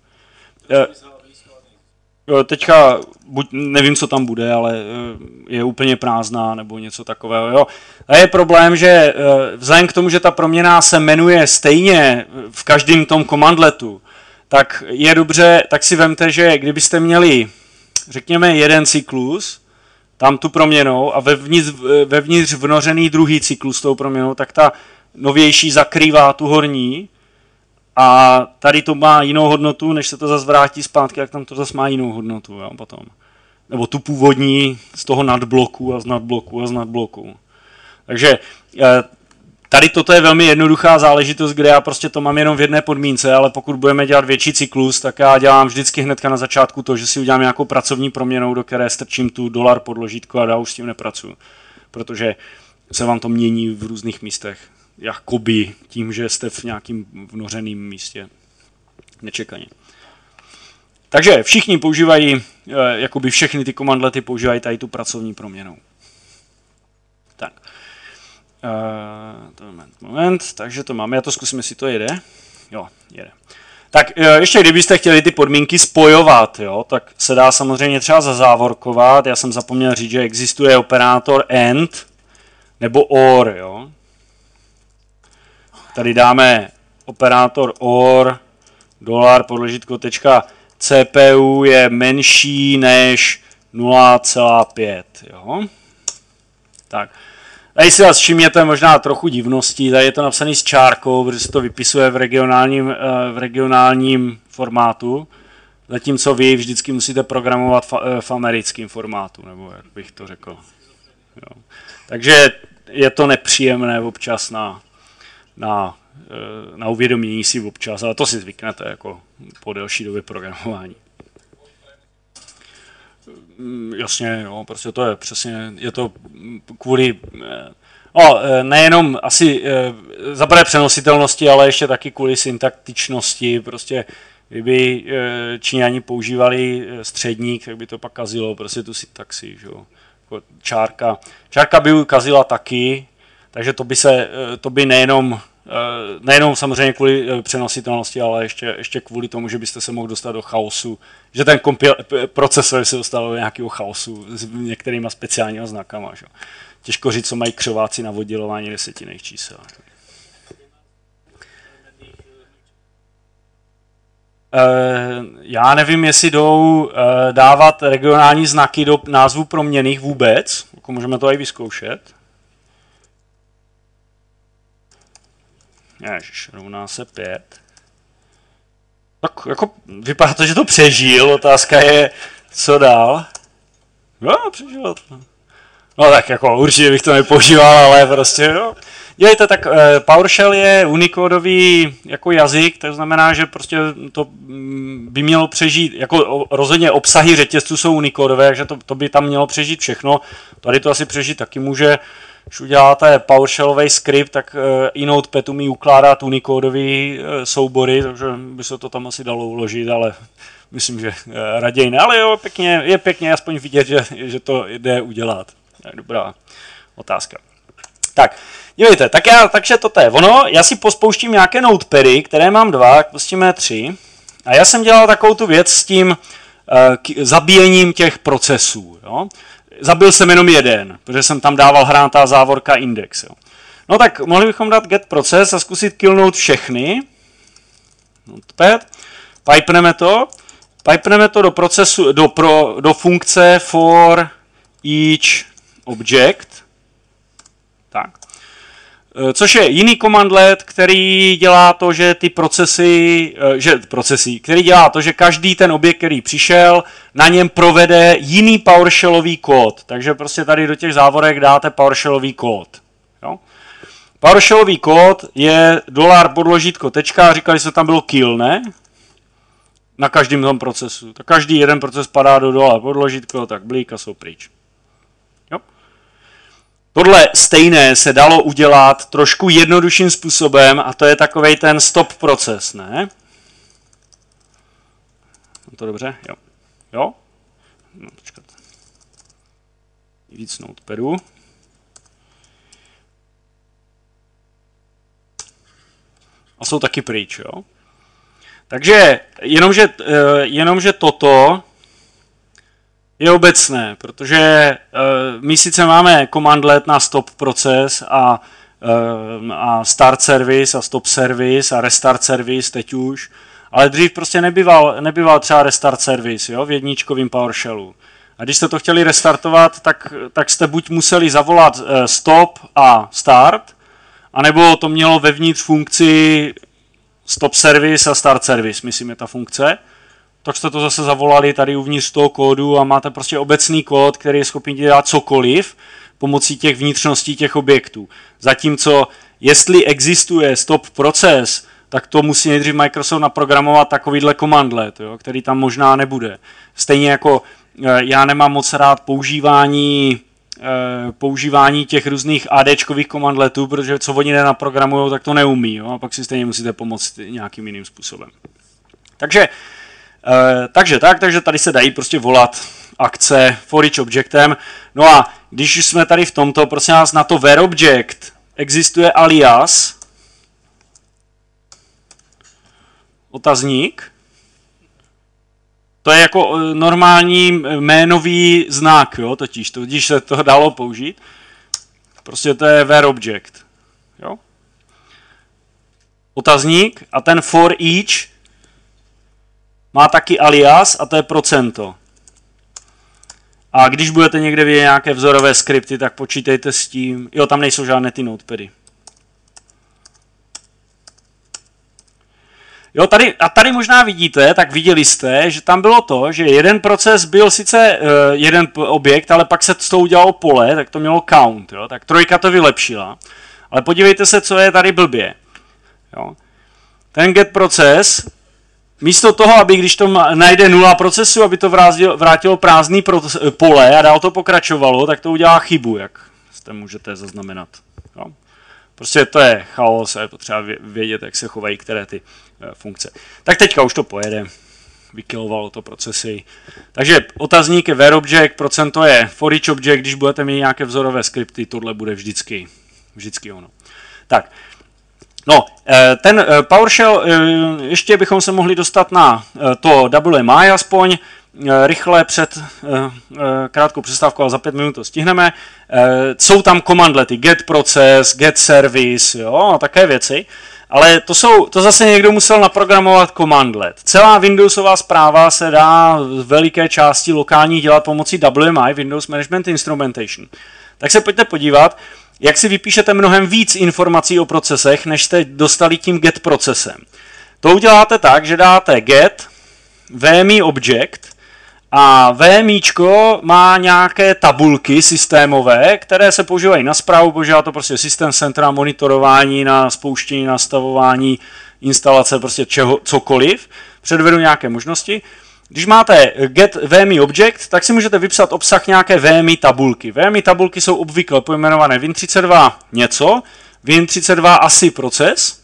Uh, teďka, buď, nevím, co tam bude, ale uh, je úplně prázdná nebo něco takového. Jo. A je problém, že uh, vzhledem k tomu, že ta proměna se jmenuje stejně v každém tom commandletu, tak je dobře, tak si vemte, že kdybyste měli, řekněme, jeden cyklus, tam tu proměnou a vevnitř, vevnitř vnořený druhý cyklus s tou proměnou, tak ta novější zakrývá tu horní a tady to má jinou hodnotu, než se to zase vrátí zpátky, jak tam to zase má jinou hodnotu, jo, potom. Nebo tu původní z toho nadbloku a z nadbloku a z nadbloku. Takže tady toto je velmi jednoduchá záležitost, kde já prostě to mám jenom v jedné podmínce, ale pokud budeme dělat větší cyklus, tak já dělám vždycky hnedka na začátku to, že si udělám nějakou pracovní proměnou, do které strčím tu dolar podložítko a dál už s tím nepracuju. protože se vám to mění v různých místech, jakoby tím, že jste v nějakým vnořeném místě nečekaně. Takže všichni používají, jakoby všechny ty commandlety používají tady tu pracovní proměnou. Tak. Uh, moment, moment, takže to máme, já to zkusím, jestli to jede. Jo, jede. Tak ještě kdybyste chtěli ty podmínky spojovat, jo, tak se dá samozřejmě třeba zazávorkovat. Já jsem zapomněl říct, že existuje operátor AND nebo OR. Jo. Tady dáme operátor OR, dolar, podložítko, tečka, C P U je menší než nula celá pět. Jo. Tak. Tady si vás všimněte možná trochu divností, tady je to napsané s čárkou, protože se to vypisuje v regionálním, v regionálním formátu, zatímco vy vždycky musíte programovat v americkém formátu, nebo jak bych to řekl. Jo. Takže je to nepříjemné občas na, na, na uvědomění si občas, ale to si zvyknete jako po delší době programování. Jasně, jo, prostě to je přesně, je to kvůli, no, nejenom asi za prvé přenositelnosti, ale ještě taky kvůli syntaktičnosti, prostě kdyby Číňani používali středník, tak by to pak kazilo, prostě tu syntaxi, že jo, čárka, čárka by kazila taky, takže to by se, to by nejenom nejenom samozřejmě kvůli přenositelnosti, ale ještě, ještě kvůli tomu, že byste se mohl dostat do chaosu, že ten kompil, procesor se dostal do nějakého chaosu s některýma speciálníma znakama. Že? Těžko říct, co mají křováci na oddělování desetinných čísel. Já nevím, jestli jdou dávat regionální znaky do názvu proměnných vůbec, jako můžeme to i vyzkoušet. Ježiš, rovná se pět. Tak jako vypadá to, že to přežil, otázka je, co dál. No, přežil to. No tak jako určitě bych to nepoužíval, ale prostě jo. Dělejte, tak PowerShell je unikódový jako jazyk, to znamená, že prostě to by mělo přežít, jako rozhodně obsahy řetězců jsou unikódové, takže to, to by tam mělo přežít všechno. Tady to asi přežít taky může. Když uděláte PowerShellový skript, tak i Notepad umí ukládat unikódové soubory, takže by se to tam asi dalo uložit, ale myslím, že raději ne. Ale jo, pěkně, je pěkně aspoň vidět, že, že to jde udělat. Dobrá otázka. Tak, dívejte, tak já, takže toto je ono. Já si pospouštím nějaké notepady, které mám dva, pustíme tři. A já jsem dělal takovou tu věc s tím uh, zabíjením těch procesů. Jo? Zabil jsem jenom jeden, protože jsem tam dával hranatá závorka index. Jo. No tak mohli bychom dát get proces a zkusit killnout všechny. Notepad. Pipneme to. Pipneme to do procesu, do, pro, do funkce for each object. Tak. Což je jiný commandlet, který dělá to, že ty procesy, že procesy, který dělá to, že každý ten objekt, který přišel, na něm provede jiný PowerShellový kód. Takže prostě tady do těch závorek dáte PowerShellový kód. Jo? PowerShellový kód je dolar podložítko tečka, říkali jsme, tam bylo kill, ne? Na každém tom procesu. Tak každý jeden proces padá do dolar podložítko, tak blík a jsou pryč. Tohle stejné se dalo udělat trošku jednodušším způsobem a to je takovej ten stop proces, ne? Je to dobře? Jo. Jo? No, počkat. Víc notepadu. A jsou taky pryč, jo? Takže jenomže, jenomže toto je obecné, protože uh, my sice máme commandlet na stop proces a, uh, a start service a stop service a restart service teď už, ale dřív prostě nebyval, nebyval třeba restart service, jo, v jedničkovém PowerShellu. A když jste to chtěli restartovat, tak, tak jste buď museli zavolat uh, stop a start, anebo to mělo vevnitř funkci stop service a start service, myslím je ta funkce. Tak jste to zase zavolali tady uvnitř toho kódu a máte prostě obecný kód, který je schopný dělat cokoliv pomocí těch vnitřností těch objektů. Zatímco, jestli existuje stop proces, tak to musí nejdřív Microsoft naprogramovat takovýhle commandlet, jo, který tam možná nebude. Stejně jako já nemám moc rád používání používání těch různých ADčkových commandletů, protože co oni nenaprogramujou, tak to neumí, jo? A pak si stejně musíte pomoct nějakým jiným způsobem. Takže, takže tak, takže tady se dají prostě volat akce for each objectem. No a když jsme tady v tomto, prosím vás, na to where object existuje alias, otazník, to je jako normální jménový znak, jo, totiž, totiž se to dalo použít. Prostě to je where object. Jo? Otazník a ten for each má taky alias a to je procento. A když budete někde vidět nějaké vzorové skripty, tak počítejte s tím. Jo, tam nejsou žádné ty notepady. Jo, tady, a tady možná vidíte, tak viděli jste, že tam bylo to, že jeden proces byl sice uh, jeden objekt, ale pak se s tou udělalo pole, tak to mělo count, jo, tak trojka to vylepšila. Ale podívejte se, co je tady blbě. Jo. Ten get proces, místo toho, aby když to najde nula procesu, aby to vrátilo, vrátilo prázdný pole a dál to pokračovalo, tak to udělá chybu, jak jste můžete zaznamenat. Jo. Prostě to je chaos a je potřeba vědět, jak se chovají které ty funkce. Tak teďka už to pojede. Vykilovalo to procesy. Takže otazník je where object, procento je for each object, když budete mít nějaké vzorové skripty, tohle bude vždycky, vždycky ono. Tak, no, ten PowerShell, ještě bychom se mohli dostat na to W M I aspoň, rychle před krátkou přestávkou, a za pět minut to stihneme. Jsou tam commandlety, get process, get service, jo, a také věci. Ale to, jsou, to zase někdo musel naprogramovat commandlet. Celá Windowsová zpráva se dá v veliké části lokální dělat pomocí W M I, Windows Management Instrumentation. Tak se pojďte podívat, jak si vypíšete mnohem víc informací o procesech, než jste dostali tím get procesem. To uděláte tak, že dáte get V M I object a VMIčko má nějaké tabulky systémové, které se používají na správu, používá to prostě systém centra, monitorování, na spouštění, nastavování, instalace, prostě čeho, cokoliv. Předvedu nějaké možnosti. Když máte get V M I object, tak si můžete vypsat obsah nějaké V M I tabulky. V M I tabulky jsou obvykle pojmenované Win třicet dva něco, Win třicet dva asi proces.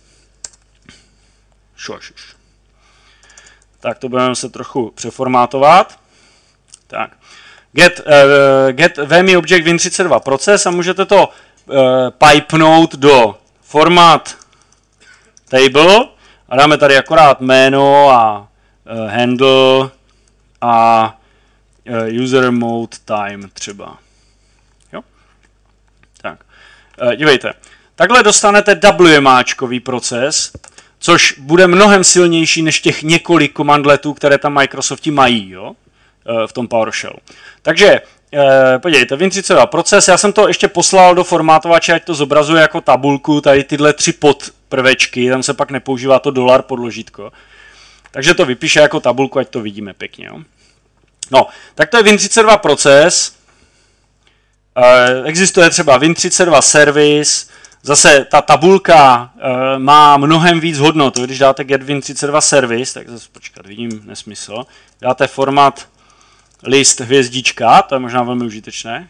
Šuš, šuš. Tak to budeme se trochu přeformátovat. Tak. Get, uh, get V M I object Win třicet dva proces a můžete to uh, pipenout do format table a dáme tady akorát jméno a uh, handle a uh, user mode time třeba. Jo? Tak. Uh, dívejte. Takhle dostanete WMAčkový proces, což bude mnohem silnější než těch několik commandletů, které tam Microsofti mají, jo? V tom PowerShellu. Takže podívejte, Win třicet dva proces, já jsem to ještě poslal do formátovače, ať to zobrazuje jako tabulku, tady tyhle tři podprvečky, tam se pak nepoužívá to dolar podložítko. Takže to vypíše jako tabulku, ať to vidíme pěkně. Jo? No, tak to je Win třicet dva proces, existuje třeba Win třicet dva service, zase ta tabulka má mnohem víc hodnot, když dáte get Win třicet dva service, tak zase počkat, vidím nesmysl, dáte format list hvězdička, to je možná velmi užitečné,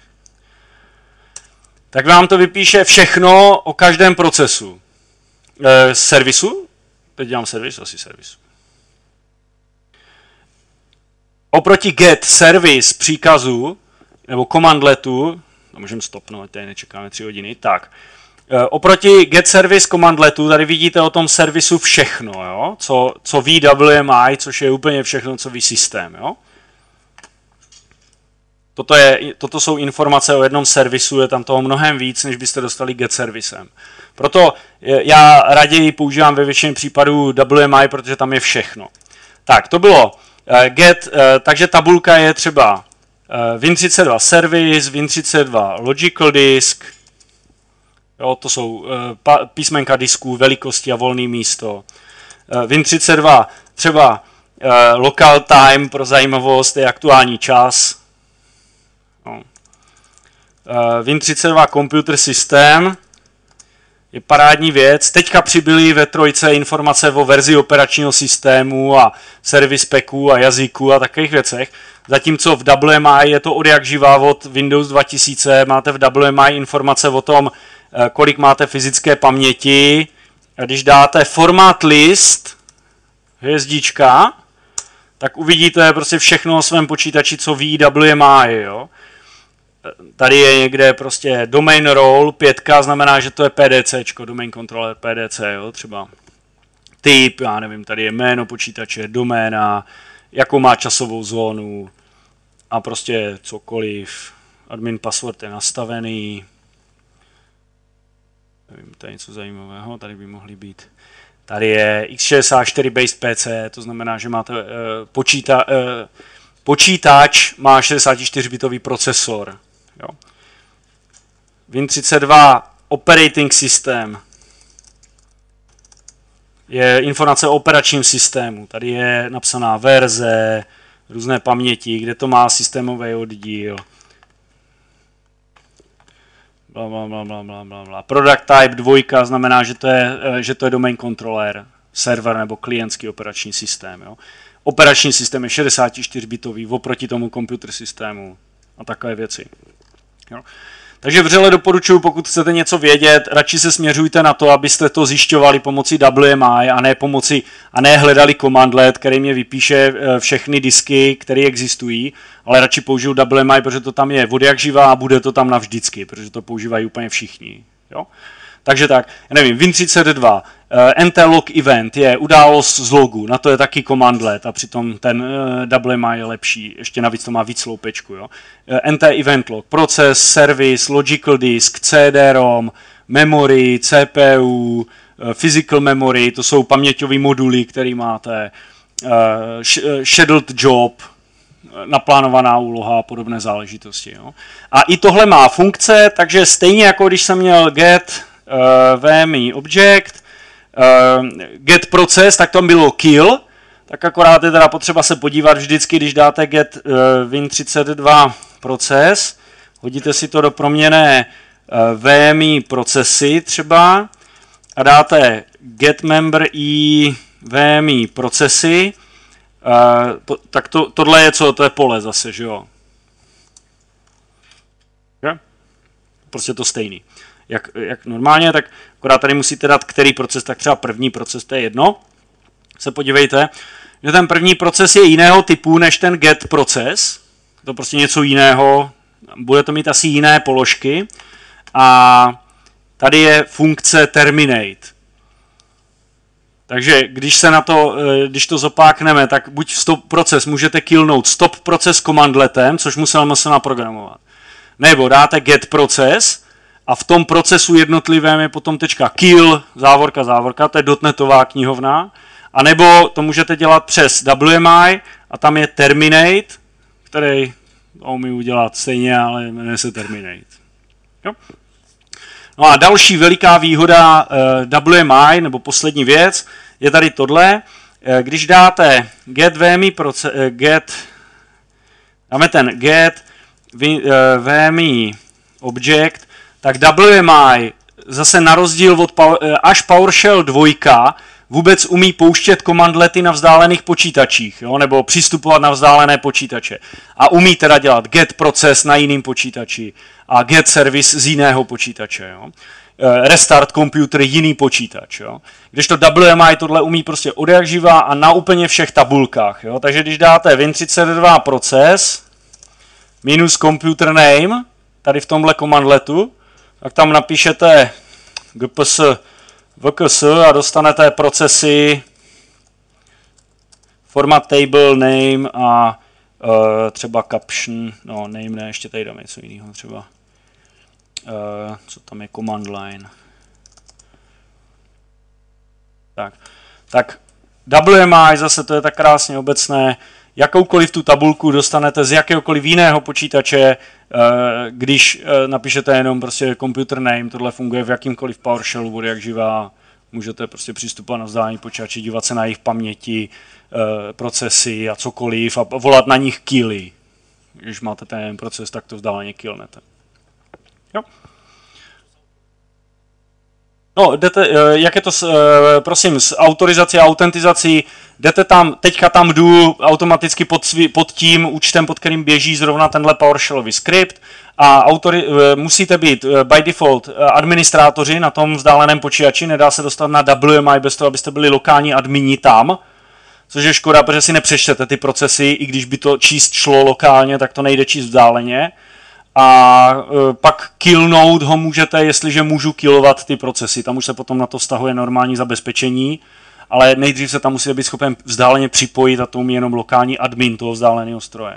tak vám to vypíše všechno o každém procesu. E, servisu, teď dělám servis, asi servisu. Oproti get service příkazu, nebo commandletu, no můžeme stopnout, tady nečekáme tři hodiny, tak, e, oproti get service commandletu, tady vidíte o tom servisu všechno, jo? Co, co ví W M I, což je úplně všechno, co ví systém, jo? Toto, je, toto jsou informace o jednom servisu, je tam toho mnohem víc, než byste dostali get servisem. Proto já raději používám ve většině případů W M I, protože tam je všechno. Tak, to bylo uh, get, uh, takže tabulka je třeba uh, Win třicet dva service, Win třicet dva logical disk, jo, to jsou uh, písmenka disků, velikosti a volné místo. Uh, Win třicet dva třeba uh, local time, pro zajímavost, je aktuální čas. No. Uh, Win třicet dva Computer System, je parádní věc. Teďka přibyly ve trojce informace o verzi operačního systému a service packů a jazyků a takových věcech. Zatímco v W M I je to od jak živá od Windows dva tisíce, máte v W M I informace o tom, kolik máte fyzické paměti. A když dáte format list, hvězdička, tak uvidíte prostě všechno o svém počítači, co ví W M I. Jo? Tady je někde prostě domain role, pětka znamená, že to je P D C, domain controller P D C, jo? Třeba typ, já nevím, tady je jméno počítače, doména, jakou má časovou zónu a prostě cokoliv. Admin password je nastavený. Nevím, tady je něco zajímavého, tady by mohly být. Tady je x šedesát čtyři based P C, to znamená, že máte uh, počíta, uh, počítač má šedesát čtyři bitový procesor. Jo. Win třicet dva operating system je informace o operačním systému. Tady je napsaná verze, různé paměti, kde to má systémový oddíl. Bla, bla, bla, bla, bla, bla, bla. Product type dvojka znamená, že to je, že to je domain controller, server nebo klientský operační systém. Jo. Operační systém je šedesát čtyři bitový oproti tomu computer systému a takové věci. Jo. Takže vřele doporučuji, pokud chcete něco vědět, radši se směřujte na to, abyste to zjišťovali pomocí W M I a ne pomocí, a ne hledali commandlet, který mě vypíše všechny disky, které existují, ale radši použiju W M I, protože to tam je od jak živá a bude to tam navždycky, protože to používají úplně všichni. Jo? Takže tak, já nevím, Win třicet dva, uh, N T log event je událost z logu, na to je taky commandlet a přitom ten uh, W M I je lepší, ještě navíc to má víc sloupečku. Jo? Uh, N T event log, proces, service, logical disk, C D ROM, memory, C P U, uh, physical memory, to jsou paměťové moduly, které máte, uh, scheduled job, naplánovaná úloha a podobné záležitosti. Jo? A i tohle má funkce, takže stejně jako když jsem měl get Uh, V M I object, uh, get process, tak tam bylo kill, tak akorát je teda potřeba se podívat vždycky, když dáte get uh, Win třicet dva process, hodíte si to do proměnné uh, V M I procesy třeba a dáte get member i V M I procesy, uh, to, tak to, tohle je co, to je pole zase, že jo? Okay? Prostě to stejný. Jak, jak normálně, tak akorát tady musíte dát který proces, tak třeba první proces, to je jedno. Se podívejte, že ten první proces je jiného typu než ten get proces. To prostě něco jiného, bude to mít asi jiné položky. A tady je funkce terminate. Takže když se na to, když to zopákneme, tak buď stop proces můžete killnout stop proces commandletem, což musel M S naprogramovat. Nebo dáte get proces, a v tom procesu jednotlivém je potom tečka kill, závorka, závorka, to je dotnetová knihovna. A nebo to můžete dělat přes W M I a tam je terminate, který to umí udělat stejně, ale jmenuje se terminate. Jo? No a další veliká výhoda uh, W M I, nebo poslední věc, je tady tohle. Uh, když dáte get V M I, proce, uh, get, dáme ten get v, uh, V M I object, tak W M I zase na rozdíl od až PowerShell dva vůbec umí pouštět commandlety na vzdálených počítačích, jo, nebo přistupovat na vzdálené počítače. A umí teda dělat get proces na jiném počítači a get service z jiného počítače. Jo. Restart computer jiný počítač. Jo. Kdežto W M I tohle umí prostě od jak živá a na úplně všech tabulkách. Jo. Takže když dáte Win třicet dva proces minus computer name, tady v tomhle commandletu, tak tam napíšete G P S V K S a dostanete procesy, format table, name a uh, třeba caption, no name ne, ještě tady dáme něco jiného třeba, uh, co tam je command line. Tak, tak W M I zase to je tak krásně obecné, jakoukoliv tu tabulku dostanete z jakéhokoliv jiného počítače, když napíšete jenom prostě computer name, tohle funguje v jakýmkoliv PowerShellu, bude jak živá, můžete prostě přistupovat na vzdálený počítače, dívat se na jejich paměti, procesy a cokoliv a volat na nich killy. Když máte ten proces, tak to vzdáleně killnete. Jo? No, jdete, jak je to s, prosím, s autorizací a autentizací, jdete tam, teďka tam jdu automaticky pod, svý, pod tím účtem, pod kterým běží zrovna tenhle PowerShellový skript a autori, musíte být by default administrátoři na tom vzdáleném počítači, nedá se dostat na W M I bez toho, abyste byli lokální admini tam, což je škoda, protože si nepřečtete ty procesy, i když by to číst šlo lokálně, tak to nejde číst vzdáleně. A e, pak killnout ho můžete, jestliže můžu killovat ty procesy. Tam už se potom na to vztahuje normální zabezpečení, ale nejdřív se tam musíte být schopen vzdáleně připojit a to umí jenom lokální admin toho vzdáleného stroje.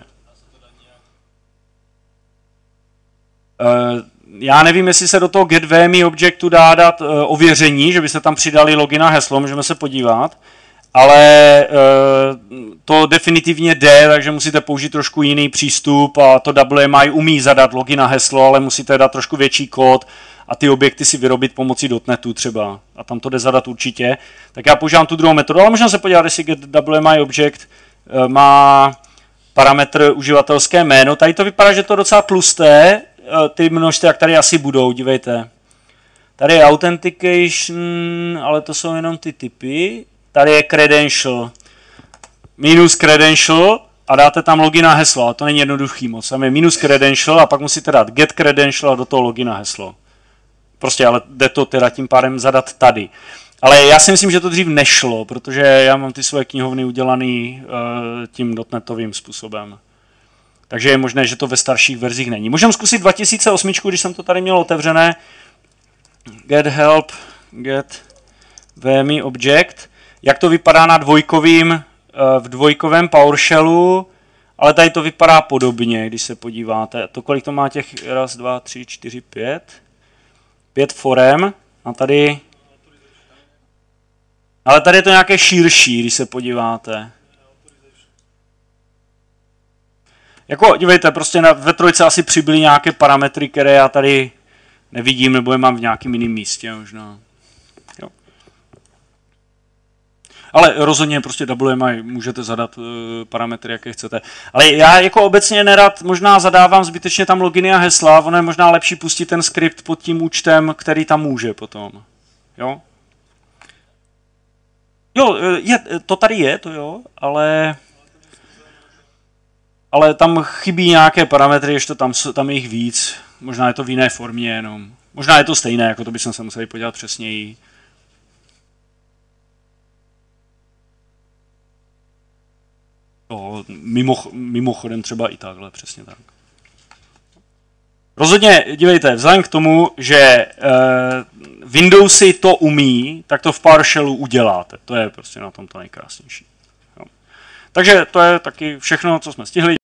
E, já nevím, jestli se do toho getVMI objectu dá dát e, ověření, že byste tam přidali login a heslo, můžeme se podívat. Ale e, to definitivně jde, takže musíte použít trošku jiný přístup a to W M I umí zadat login a heslo, ale musíte dát trošku větší kód a ty objekty si vyrobit pomocí dotnetu třeba. A tam to jde zadat určitě. Tak já používám tu druhou metodu, ale možná se podívat, jestli getWMI object e, má parametr uživatelské jméno. Tady to vypadá, že to je docela tlusté, e, ty množství, jak tady asi budou, dívejte. Tady je authentication, ale to jsou jenom ty typy. Tady je credential, minus credential a dáte tam login a heslo, a to není jednoduchý moc. Tam je minus credential a pak musíte dát get credential a do toho login a heslo. Prostě, ale jde to teda tím pádem zadat tady. Ale já si myslím, že to dřív nešlo, protože já mám ty svoje knihovny udělaný uh, tím dotnetovým způsobem. Takže je možné, že to ve starších verzích není. Můžeme zkusit dva tisíce osm, když jsem to tady měl otevřené. Get help, get V M I object. Jak to vypadá na dvojkovým, v dvojkovém PowerShellu, ale tady to vypadá podobně, když se podíváte. To, kolik to má těch, raz, dva, tři, čtyři, pět, pět forem, a tady, ale tady je to nějaké širší, když se podíváte. Jako, dívejte, prostě na, ve trojce asi přibyly nějaké parametry, které já tady nevidím, nebo je mám v nějakém jiném místě možná. Jo. Ale rozhodně prostě W M I můžete zadat uh, parametry, jaké chcete. Ale já jako obecně nerad možná zadávám zbytečně tam loginy a hesla, ono je možná lepší pustit ten skript pod tím účtem, který tam může potom. Jo? Jo, je, to tady je, to jo, ale... Ale tam chybí nějaké parametry, ještě tam, tam je jich víc. Možná je to v jiné formě jenom. Možná je to stejné, jako to bychom se museli podívat přesněji. To mimo, mimochodem třeba i takhle, přesně tak. Rozhodně, dívejte, vzhledem k tomu, že eh, Windowsy to umí, tak to v PowerShellu uděláte. To je prostě na tom to nejkrásnější. Jo. Takže to je taky všechno, co jsme stihli.